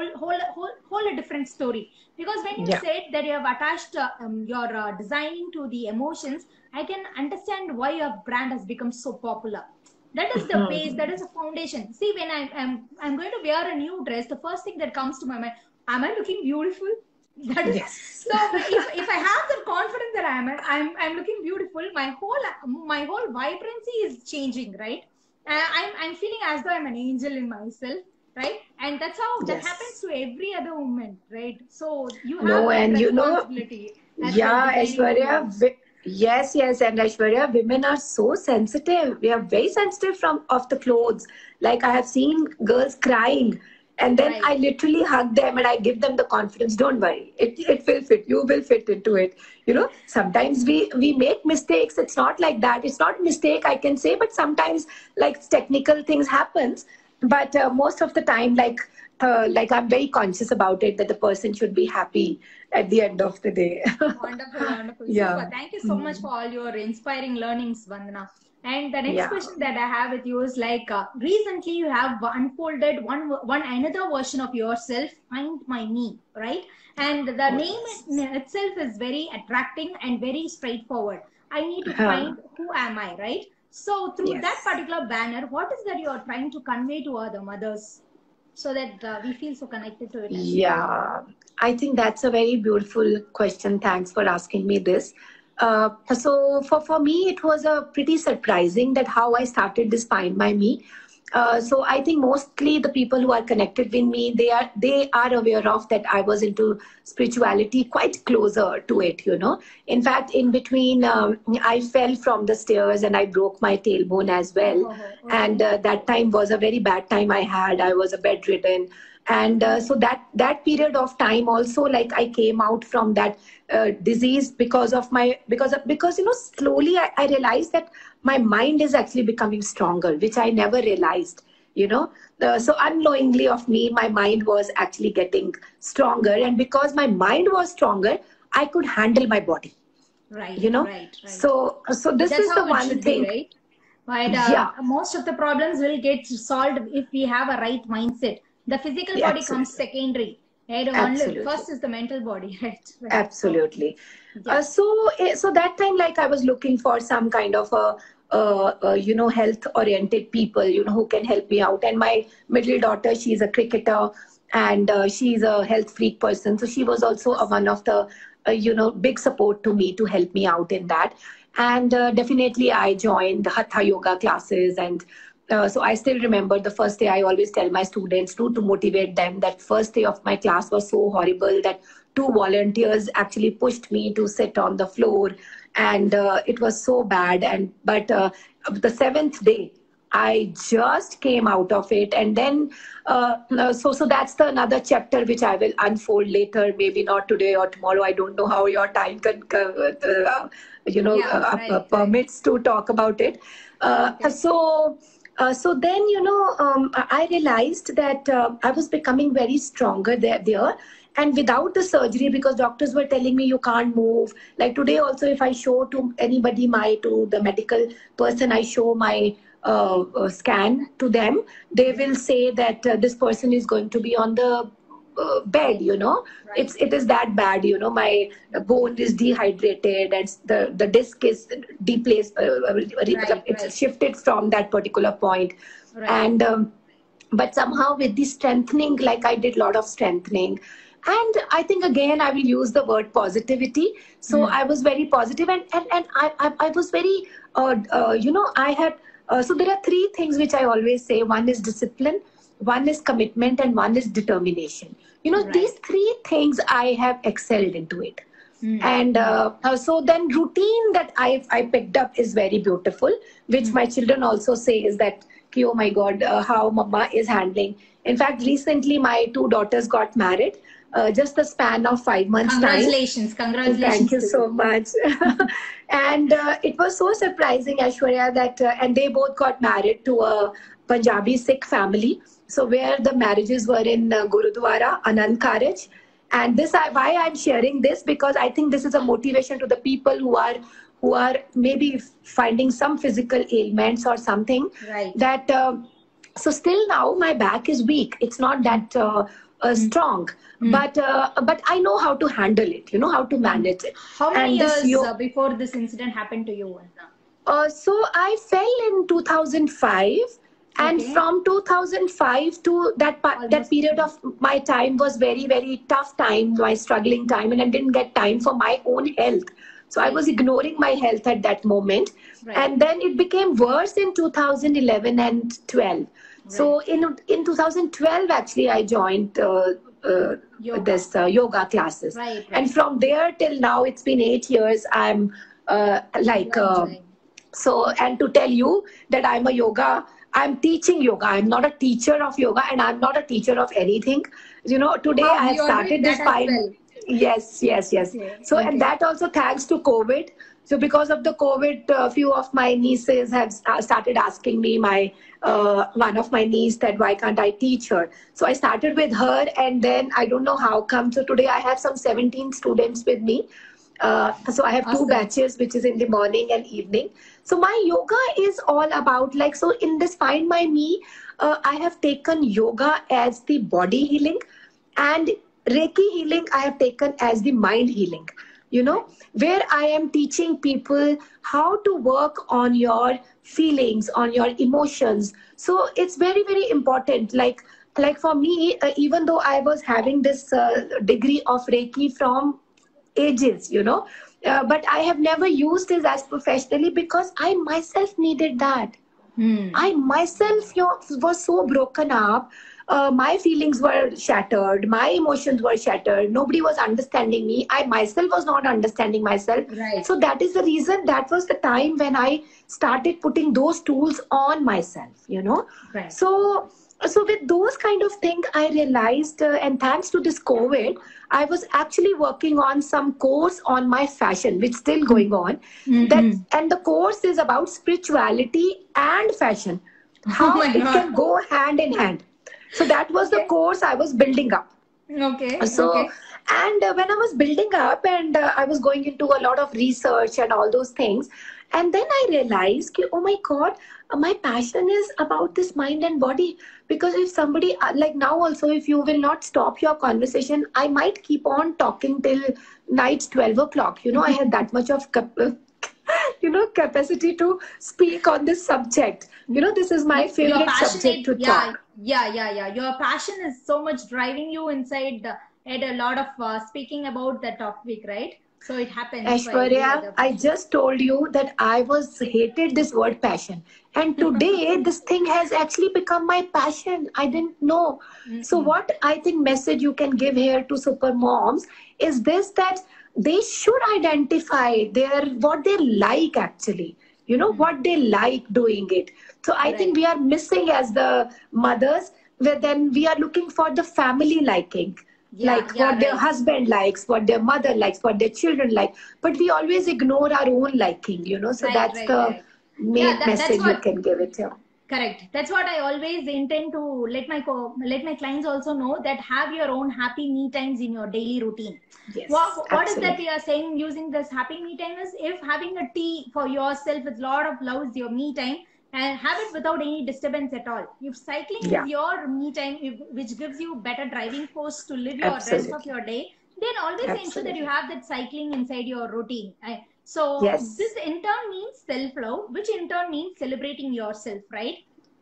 whole a different story. Because when you Yeah. said that you have attached your designing to the emotions, I can understand why your brand has become so popular. That is the base, that is a foundation. See, when I'm going to wear a new dress, the first thing that comes to my mind, am I looking beautiful? That is Yes. so. If I have the confidence that I'm looking beautiful, my whole vibrancy is changing, right? I'm feeling as though I'm an angel in myself, right? And that's how that happens Yes. to every other woman, right? So you have No, that and responsibility as well, yeah, designing Aishwarya, clothes. yes, yes, and Aishwarya, women are so sensitive. We are very sensitive from of the clothes. Like I have seen girls crying, and then Right. I literally hug them and I give them the confidence. Don't worry, it will fit. You will fit into it. Sometimes we make mistakes. It's not like that. It's not mistake I can say, but sometimes like technical things happens. But most of the time, like I'm very conscious about it that the person should be happy at the end of the day. Wonderful, wonderful. Super. Yeah. Thank you so much Mm. for all your inspiring learnings, Vandana. And the next Yeah. question that I have with you is like, recently you have unfolded one another version of yourself, Find My Me, right? And the Oh, name yes. itself is very attracting and very straightforward. I need to Huh. find who am I, right? So through that Yes. particular banner, what is that you are trying to convey to other mothers so that we feel so connected to it as well? Yeah, I think that's a very beautiful question. Thanks for asking me this. So for me, it was a pretty surprising that how I started this Find My Me. So I think mostly the people who are connected with me, they are aware of that I was into spirituality quite closer to it. In fact, in between, I fell from the stairs and I broke my tailbone as well. Oh, And okay. that time was a very bad time I had. I was a bedridden, and so that period of time also, like I came out from that disease because slowly I realized that my mind is actually becoming stronger, which I never realized. So unknowingly of me, my mind was actually getting stronger, and because my mind was stronger, I could handle my body Right, you know right, right. so this That's is the how it one should be, thing. right? But Yeah, most of the problems will get solved if we have a right mindset. The physical body comes absolutely, secondary. Right? Only absolutely. first is the mental body, right? Right. So Absolutely. yeah. So that time, like I was looking for some kind of health-oriented people, who can help me out. And my middle daughter, she's a cricketer, and she's a health freak person. So she was also one of the, big support to me to help me out in that. And definitely, I joined the Hatha yoga classes, and so I still remember the first day. I always tell my students to motivate them. That first day of my class was so horrible that two volunteers actually pushed me to sit on the floor, and it was so bad. And but the seventh day, I just came out of it, and then so that's the another chapter which I will unfold later. Maybe not today or tomorrow. I don't know how your time can, Yeah, right, right. permits to talk about it. Okay. So then, I realized that I was becoming very stronger there. And without the surgery, because doctors were telling me you can't move. Like today also, if I show to anybody, to the medical person, I show my scan to them, they will say that this person is going to be on the bed. Bed. It's Right. it is that bad. My bone is dehydrated, and the disc is deplaced. Right, It's right, shifted from that particular point. right. And but somehow with the strengthening, like I did a lot of strengthening. And I think again I will use the word positivity. So I was very positive, and I was very I had so there are three things which I always say. One is discipline, one is commitment, and one is determination. Right. These three things I have excelled into it. And so then routine that I picked up is very beautiful, which my children also say is that, oh my God, how mama is handling. In fact, recently my two daughters got married, just the span of 5 months Congratulations. time. Congratulations. Thank you so much. And it was so surprising, Aishwarya, that, and they both got married to a Punjabi Sikh family. So where the marriages were in Gurudwara, Anand Karaj. And why I'm sharing this, because I think this is a motivation to the people who are maybe finding some physical ailments or something. Right. That so still now my back is weak. It's not that strong, but I know how to handle it. How to manage it. How many years before this incident happened to you? So I fell in 2005. And from 2005 to that period of my time was very, very tough time, my struggling time, and I didn't get time for my own health. So I was ignoring my health at that moment. Right. And then it became worse in 2011 and 12. Right. So in 2012, actually, I joined this yoga classes. Right. And from there till now, it's been 8 years. I'm so, and to tell you that I'm teaching yoga. I'm not a teacher of yoga, and I'm not a teacher of anything. Today I have started this Yes. So, and that also thanks to COVID. So because of the COVID, a few of my nieces have started asking me, one of my niece, that why can't I teach her? So I started with her, and then I don't know how come. So today I have some 17 students with me. So I have two batches, which is in the morning and evening. So my yoga is all about so in this Find My Me, I have taken yoga as the body healing, and Reiki healing I have taken as the mind healing, where I am teaching people how to work on your feelings, on your emotions. So it's very, very important. Like for me, even though I was having this degree of Reiki from ages, but I have never used this as professionally because I myself needed that. I myself was so broken up. My feelings were shattered. My emotions were shattered. Nobody was understanding me. I myself was not understanding myself. Right. So that is the reason, that was the time when I started putting those tools on myself, Right. So with those kind of things, I realized, and thanks to this COVID, I was actually working on some course on my fashion, which is still going on. And the course is about spirituality and fashion, how it can go hand in hand. So that was the course I was building up. Okay. And when I was building up, and I was going into a lot of research and all those things, and then I realized, oh my God, my passion is about this mind and body. Because if somebody, like now also, if you will not stop your conversation, I might keep on talking till night 12 o'clock. I had that much of capacity to speak on this subject. This is my favorite subject to talk. Yeah. Your passion is so much driving you inside and a lot of speaking about the topic, right? So it happens. Aishwarya, I just told you that I hated this word passion. And today, this thing has actually become my passion. I didn't know. So what I think message you can give here to super moms is this, that they should identify what they like actually. What they like doing it. So I think we are missing as the mothers, where then we are looking for the family liking. What their husband likes, what their mother likes, what their children like. But we always ignore our own liking, So that's the main message you can give it here. Correct. That's what I always intend to let my clients also know, that have your own happy me times in your daily routine. Yes, what is that we are saying using this happy me time is, if having a tea for yourself with a lot of love is your me time, and have it without any disturbance at all. If cycling is your me time, which gives you better driving force to live your rest of your day, then always ensure that you have that cycling inside your routine. So this in turn means self-love, which in turn means celebrating yourself, right?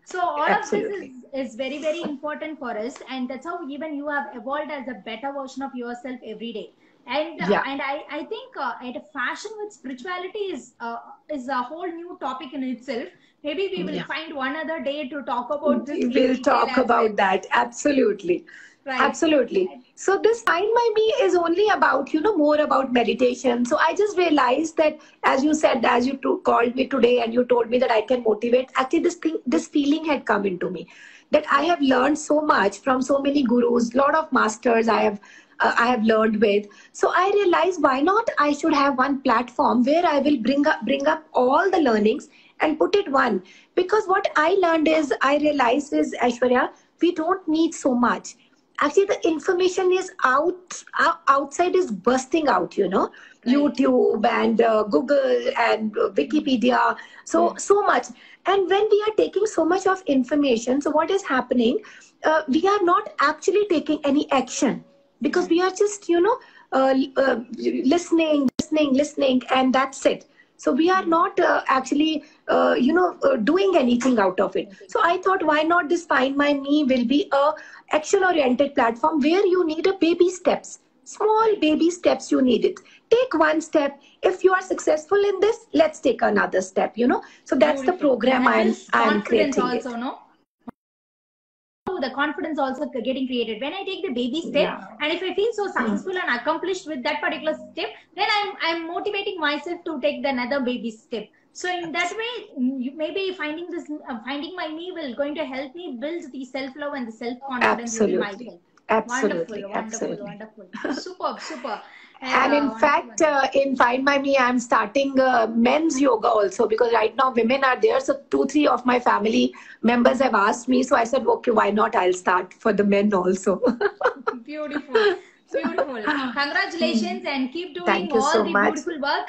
So all of this Absolutely. is very, very important for us, and that's how even you have evolved as a better version of yourself every day. Yeah. And I think at fashion with spirituality is a whole new topic in itself. Maybe we will Yeah. find one other day to talk about this in We'll detail talk as well. about that. Absolutely. Right. Absolutely. So this Find My Me is only about, more about meditation. So I just realized that, as you said, as you called me today and you told me that I can motivate, actually this feeling had come into me that I have learned so much from so many gurus, lot of masters I have learned with. So I realized, why not I should have one platform where I will bring up all the learnings and put it one. Because what I learned is, I realized is, Aishwarya, we don't need so much. Actually, the information is outside, is bursting out, Right. YouTube and Google and Wikipedia, so much. And when we are taking so much of information, so what is happening, we are not actually taking any action, because we are just listening, and that's it. So we are not actually doing anything out of it. So I thought, why not this Find My Me will be a action oriented platform where you need a baby steps, small baby steps. You need it, take one step. If you are successful in this, let's take another step. So that's the Beautiful. program That i'm builds i'm confidence creating it. also, no? The confidence also getting created when I take the baby step, Yeah. and if I feel so successful and accomplished with that particular step, then I'm motivating myself to take the another baby step. So in that way, maybe finding my me will going to help me build the self love and the self confidence within Absolutely. myself. Wonderful, Absolutely. wonderful, Absolutely. wonderful. Superb, super. And in Wonderful, fact, wonderful. in Find My Me, I'm starting men's yoga also, because right now women are there. So 2, 3 of my family members have asked me. So I said, okay, why not? I'll start for the men also. Beautiful, beautiful. Congratulations and keep doing Thank you all so the much. beautiful work.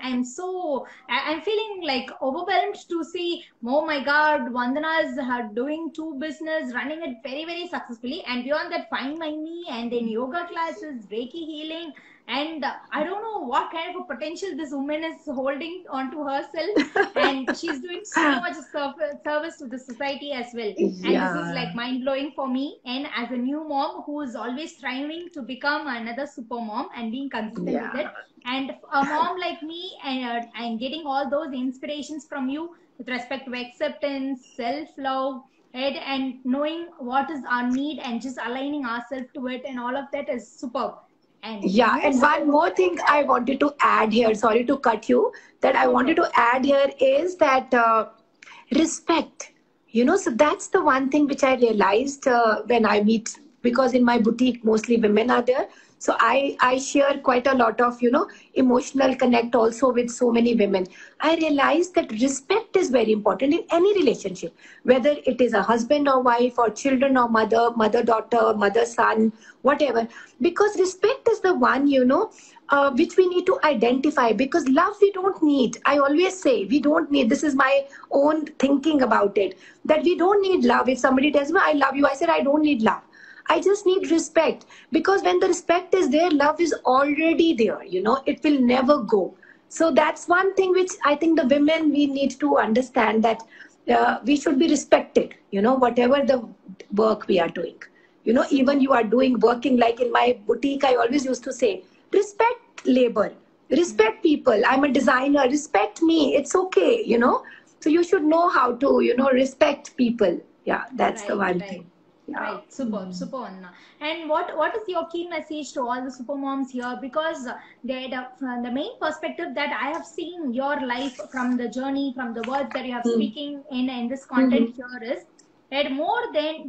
I'm feeling like overwhelmed to see. Oh my God, Vandana is doing two business, running it very very successfully, and beyond that, Find My Me, and then yoga classes, Reiki healing, and I don't know what kind of a potential this woman is holding onto herself, and she's doing so much service to the society as well. And this is like Yeah. mind blowing for me. And as a new mom who is always striving to become another super mom and being consistent with Yeah. it, and a mom like me, and getting all those inspirations from you with respect to acceptance, self love, and knowing what is our need and just aligning ourselves to it, and all of that is superb. And Yeah, you and one more thing I wanted to add here, sorry to cut you, that I no wanted problem. to add here is that respect. So that's the one thing which I realized when I meet, because in my boutique mostly women are there. So I share quite a lot of emotional connect also with so many women. I realized that respect is very important in any relationship, whether it is a husband or wife, or children or mother daughter, mother son, whatever. Because respect is the one which we need to identify. Because love we don't need. I always say we don't need. This is my own thinking about it, that we don't need love. If somebody tells me I love you, I said I don't need love. I just need respect. Because when the respect is there, love is already there. It will never go. So that's one thing which I think the women, we need to understand, that we should be respected, whatever the work we are doing. Even you are working, like in my boutique, I always used to say, respect labor, respect people. I'm a designer, respect me. It's okay, So you should know how to, respect people. Yeah, that's the Right, one right, thing. Yeah. right. Superb, super, Anna. And what is your key message to all the super moms here? Because the main perspective that I have seen your life from the journey, from the words that you have Hmm. speaking in this Hmm. content here is that more than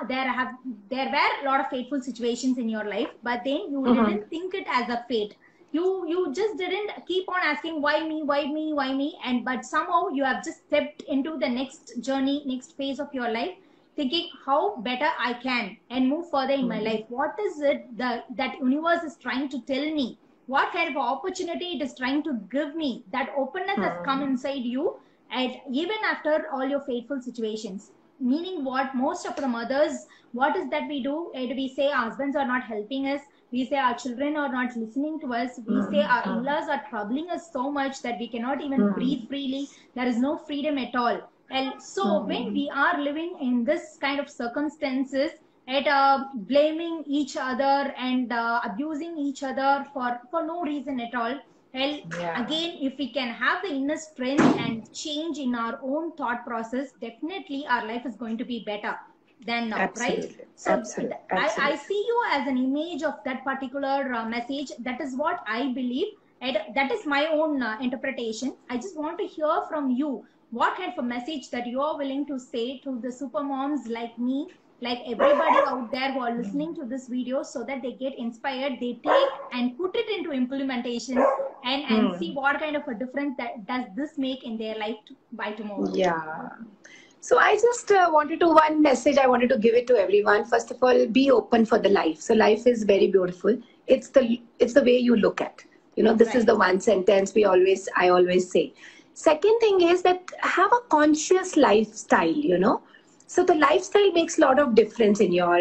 there were a lot of fateful situations in your life, but then you Hmm. didn't think it as a fate. You just didn't keep on asking why me, why me, why me, and but somehow you have just stepped into the next journey, next phase of your life, thinking how better I can and move further in my Hmm. life. What is it that universe is trying to tell me? What kind of opportunity it is trying to give me? That openness has come Hmm. inside you, and even after all your fateful situations. Meaning what most of the mothers, what is that we do? We say our husbands are not helping us. We say our children are not listening to us. We say Hmm. our Hmm. in-laws are troubling us so much that we cannot even breathe Hmm. freely. There is no freedom at all. And so when we are living in this kind of circumstances, at blaming each other and abusing each other for no reason at all, well, Yeah. again, if we can have the inner strength and change in our own thought process, definitely our life is going to be better than now, right? Absolutely. So Absolutely. I Absolutely. see you as an image of that particular message. That is what I believe. And that is my own interpretation. I just want to hear from you what kind of a message that you are willing to say to the super moms like me, like everybody out there who are listening to this video, so that they get inspired, they take and put it into implementation, and see what kind of a difference that does this make in their life by tomorrow. Yeah. So I just wanted to, one message I wanted to give it to everyone. First of all, be open for the life. So life is very beautiful. It's the way you look at. This is the one sentence I always say. Second thing is that have a conscious lifestyle. So the lifestyle makes a lot of difference in your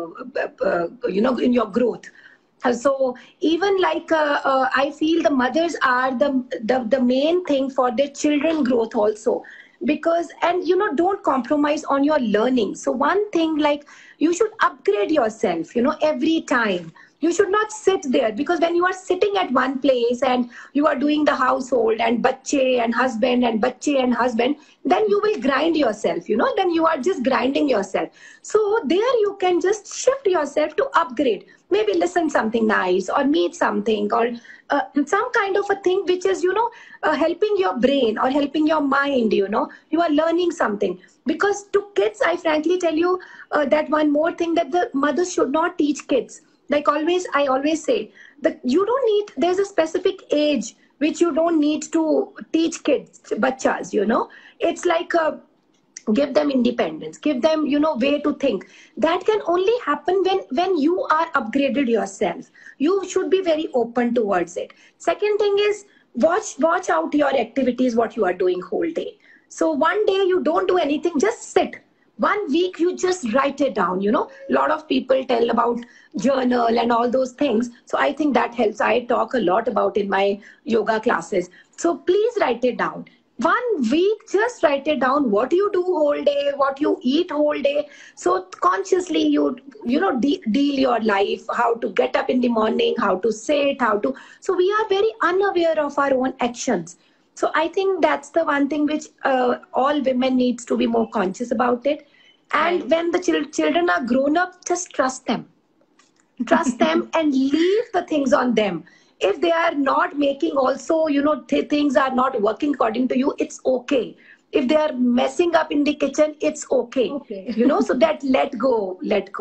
in your growth. So even like I feel the mothers are the main thing for their children growth also, because and don't compromise on your learning. So one thing, like, you should upgrade yourself every time. You should not sit there, because when you are sitting at one place and you are doing the household and bache and husband and bache and husband, then you will grind yourself, then you are just grinding yourself. So there you can just shift yourself to upgrade. Maybe listen something nice, or meet something, or some kind of a thing which is helping your brain or helping your mind. You are learning something. Because to kids, I frankly tell you that one more thing, that the mothers should not teach kids. Like I always say that you don't need, there's a specific age which you don't need to teach kids, bachas. It's like give them independence, give them way to think. That can only happen when you are upgraded yourself. You should be very open towards it. Second thing is, watch out your activities, what you are doing whole day. So one day you don't do anything, just sit. 1 week you just write it down. A lot of people tell about journal and all those things. So I think that helps. I talk a lot about in my yoga classes. So please write it down. 1 week, just write it down, what you do whole day, what you eat whole day. So consciously you deal your life, how to get up in the morning, how to sit, so we are very unaware of our own actions. So I think that's the one thing which all women needs to be more conscious about it. And Right. when the children are grown up, just trust them. Trust them and leave the things on them. If they are not making also, things are not working according to you, it's okay. If they are messing up in the kitchen, it's okay. Okay. So that let go.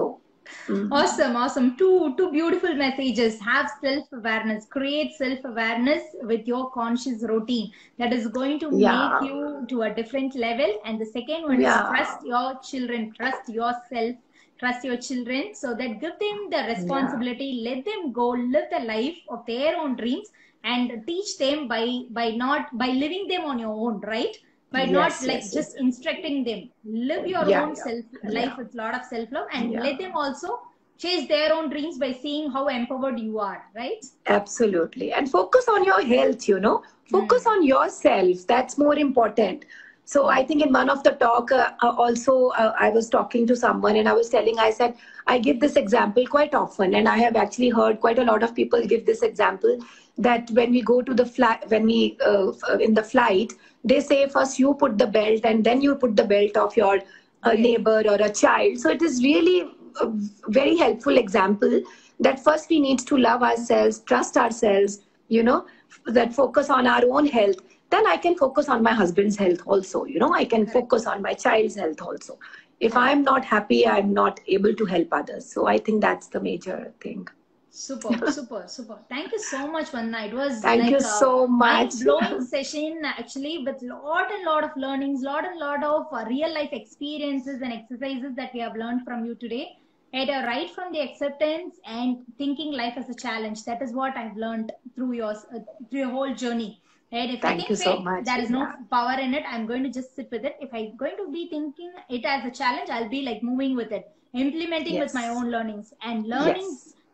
Awesome. Two beautiful messages. Have self-awareness. Create self-awareness with your conscious routine. That is going to make you to a different level. And the second one is trust your children, trust yourself, trust your children, so that give them the responsibility, let them go live the life of their own dreams, and teach them by living them on your own, right? By not just instructing them. Live your own self life with a lot of self-love, and let them also chase their own dreams by seeing how empowered you are, right? Absolutely. And focus on your health, focus on yourself. That's more important. So I think in one of the talk also I was talking to someone, and I said, I give this example quite often, and I have actually heard quite a lot of people give this example, that when we go to the flight, in the flight, they say first you put the belt and then you put the belt of your neighbor or a child. So it is really a very helpful example that first we need to love ourselves, trust ourselves, that focus on our own health. Then I can focus on my husband's health also. I can focus on my child's health also. If I'm not happy, I'm not able to help others. So I think that's the major thing. Super. Thank you so much, Vandana. It was Thank you so much. mind-blowing session, actually, with lot of learnings, lot of real life experiences and exercises that we have learned from you today. And right from the acceptance and thinking life as a challenge. That is what I've learned through your whole journey. And if Thank you so much. There is no power in it, I'm going to just sit with it. If I'm going to be thinking it as a challenge, I'll be like moving with it, implementing with my own learnings, and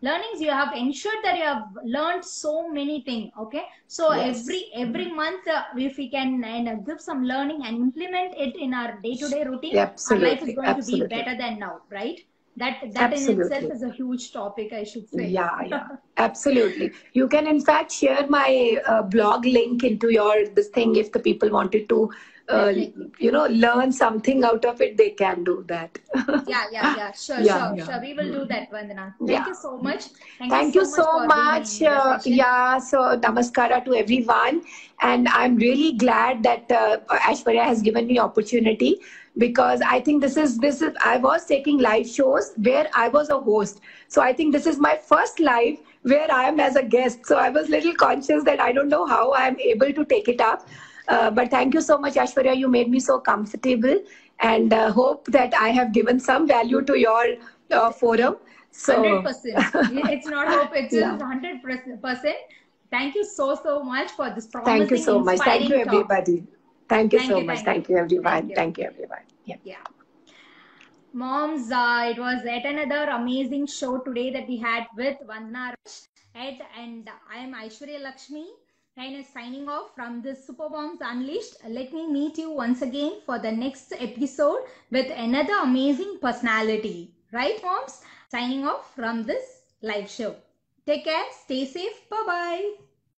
learnings. You have ensured that you have learned so many things. Okay, so Yes. every month, if we can give some learning and implement it in our day-to-day routine, our life is Absolutely. going to be Absolutely. better than now, right? That in itself Absolutely. is a huge topic, I should say. Yeah, absolutely. You can in fact share my blog link into your this thing if the people wanted to, Definitely. learn something out of it. They can do that. Yeah. Sure, Yeah, sure, yeah. sure. We will do that, Vandana. Thank Yeah. you so much. Thank you Thank you so much so for being much. in the session. Yeah, so namaskara to everyone. And I'm really glad that Aishwarya has given me opportunity, because I think this is I was taking live shows where I was a host. So I think this is my first live where I am as a guest. So I was little conscious that I don't know how I am able to take it up. But thank you so much, Aishwarya. You made me so comfortable, and hope that I have given some value to your forum. So 100%. It's not hope, it's yeah. 100%. Thank you so much for this Thank you promising, so much. Thank you, inspiring talk. everybody. Thank you Thank so you, much. thank you. Thank you, Thank everyone. you. Thank you, everyone. Yeah. Yeah. Moms, it was yet another amazing show today that we had with Vandana Rush. And I am Aishwarya Lakshmi, and signing off from this Super Moms Unleashed. Let me meet you once again for the next episode with another amazing personality. Right, moms? Signing off from this live show. Take care, stay safe, bye bye.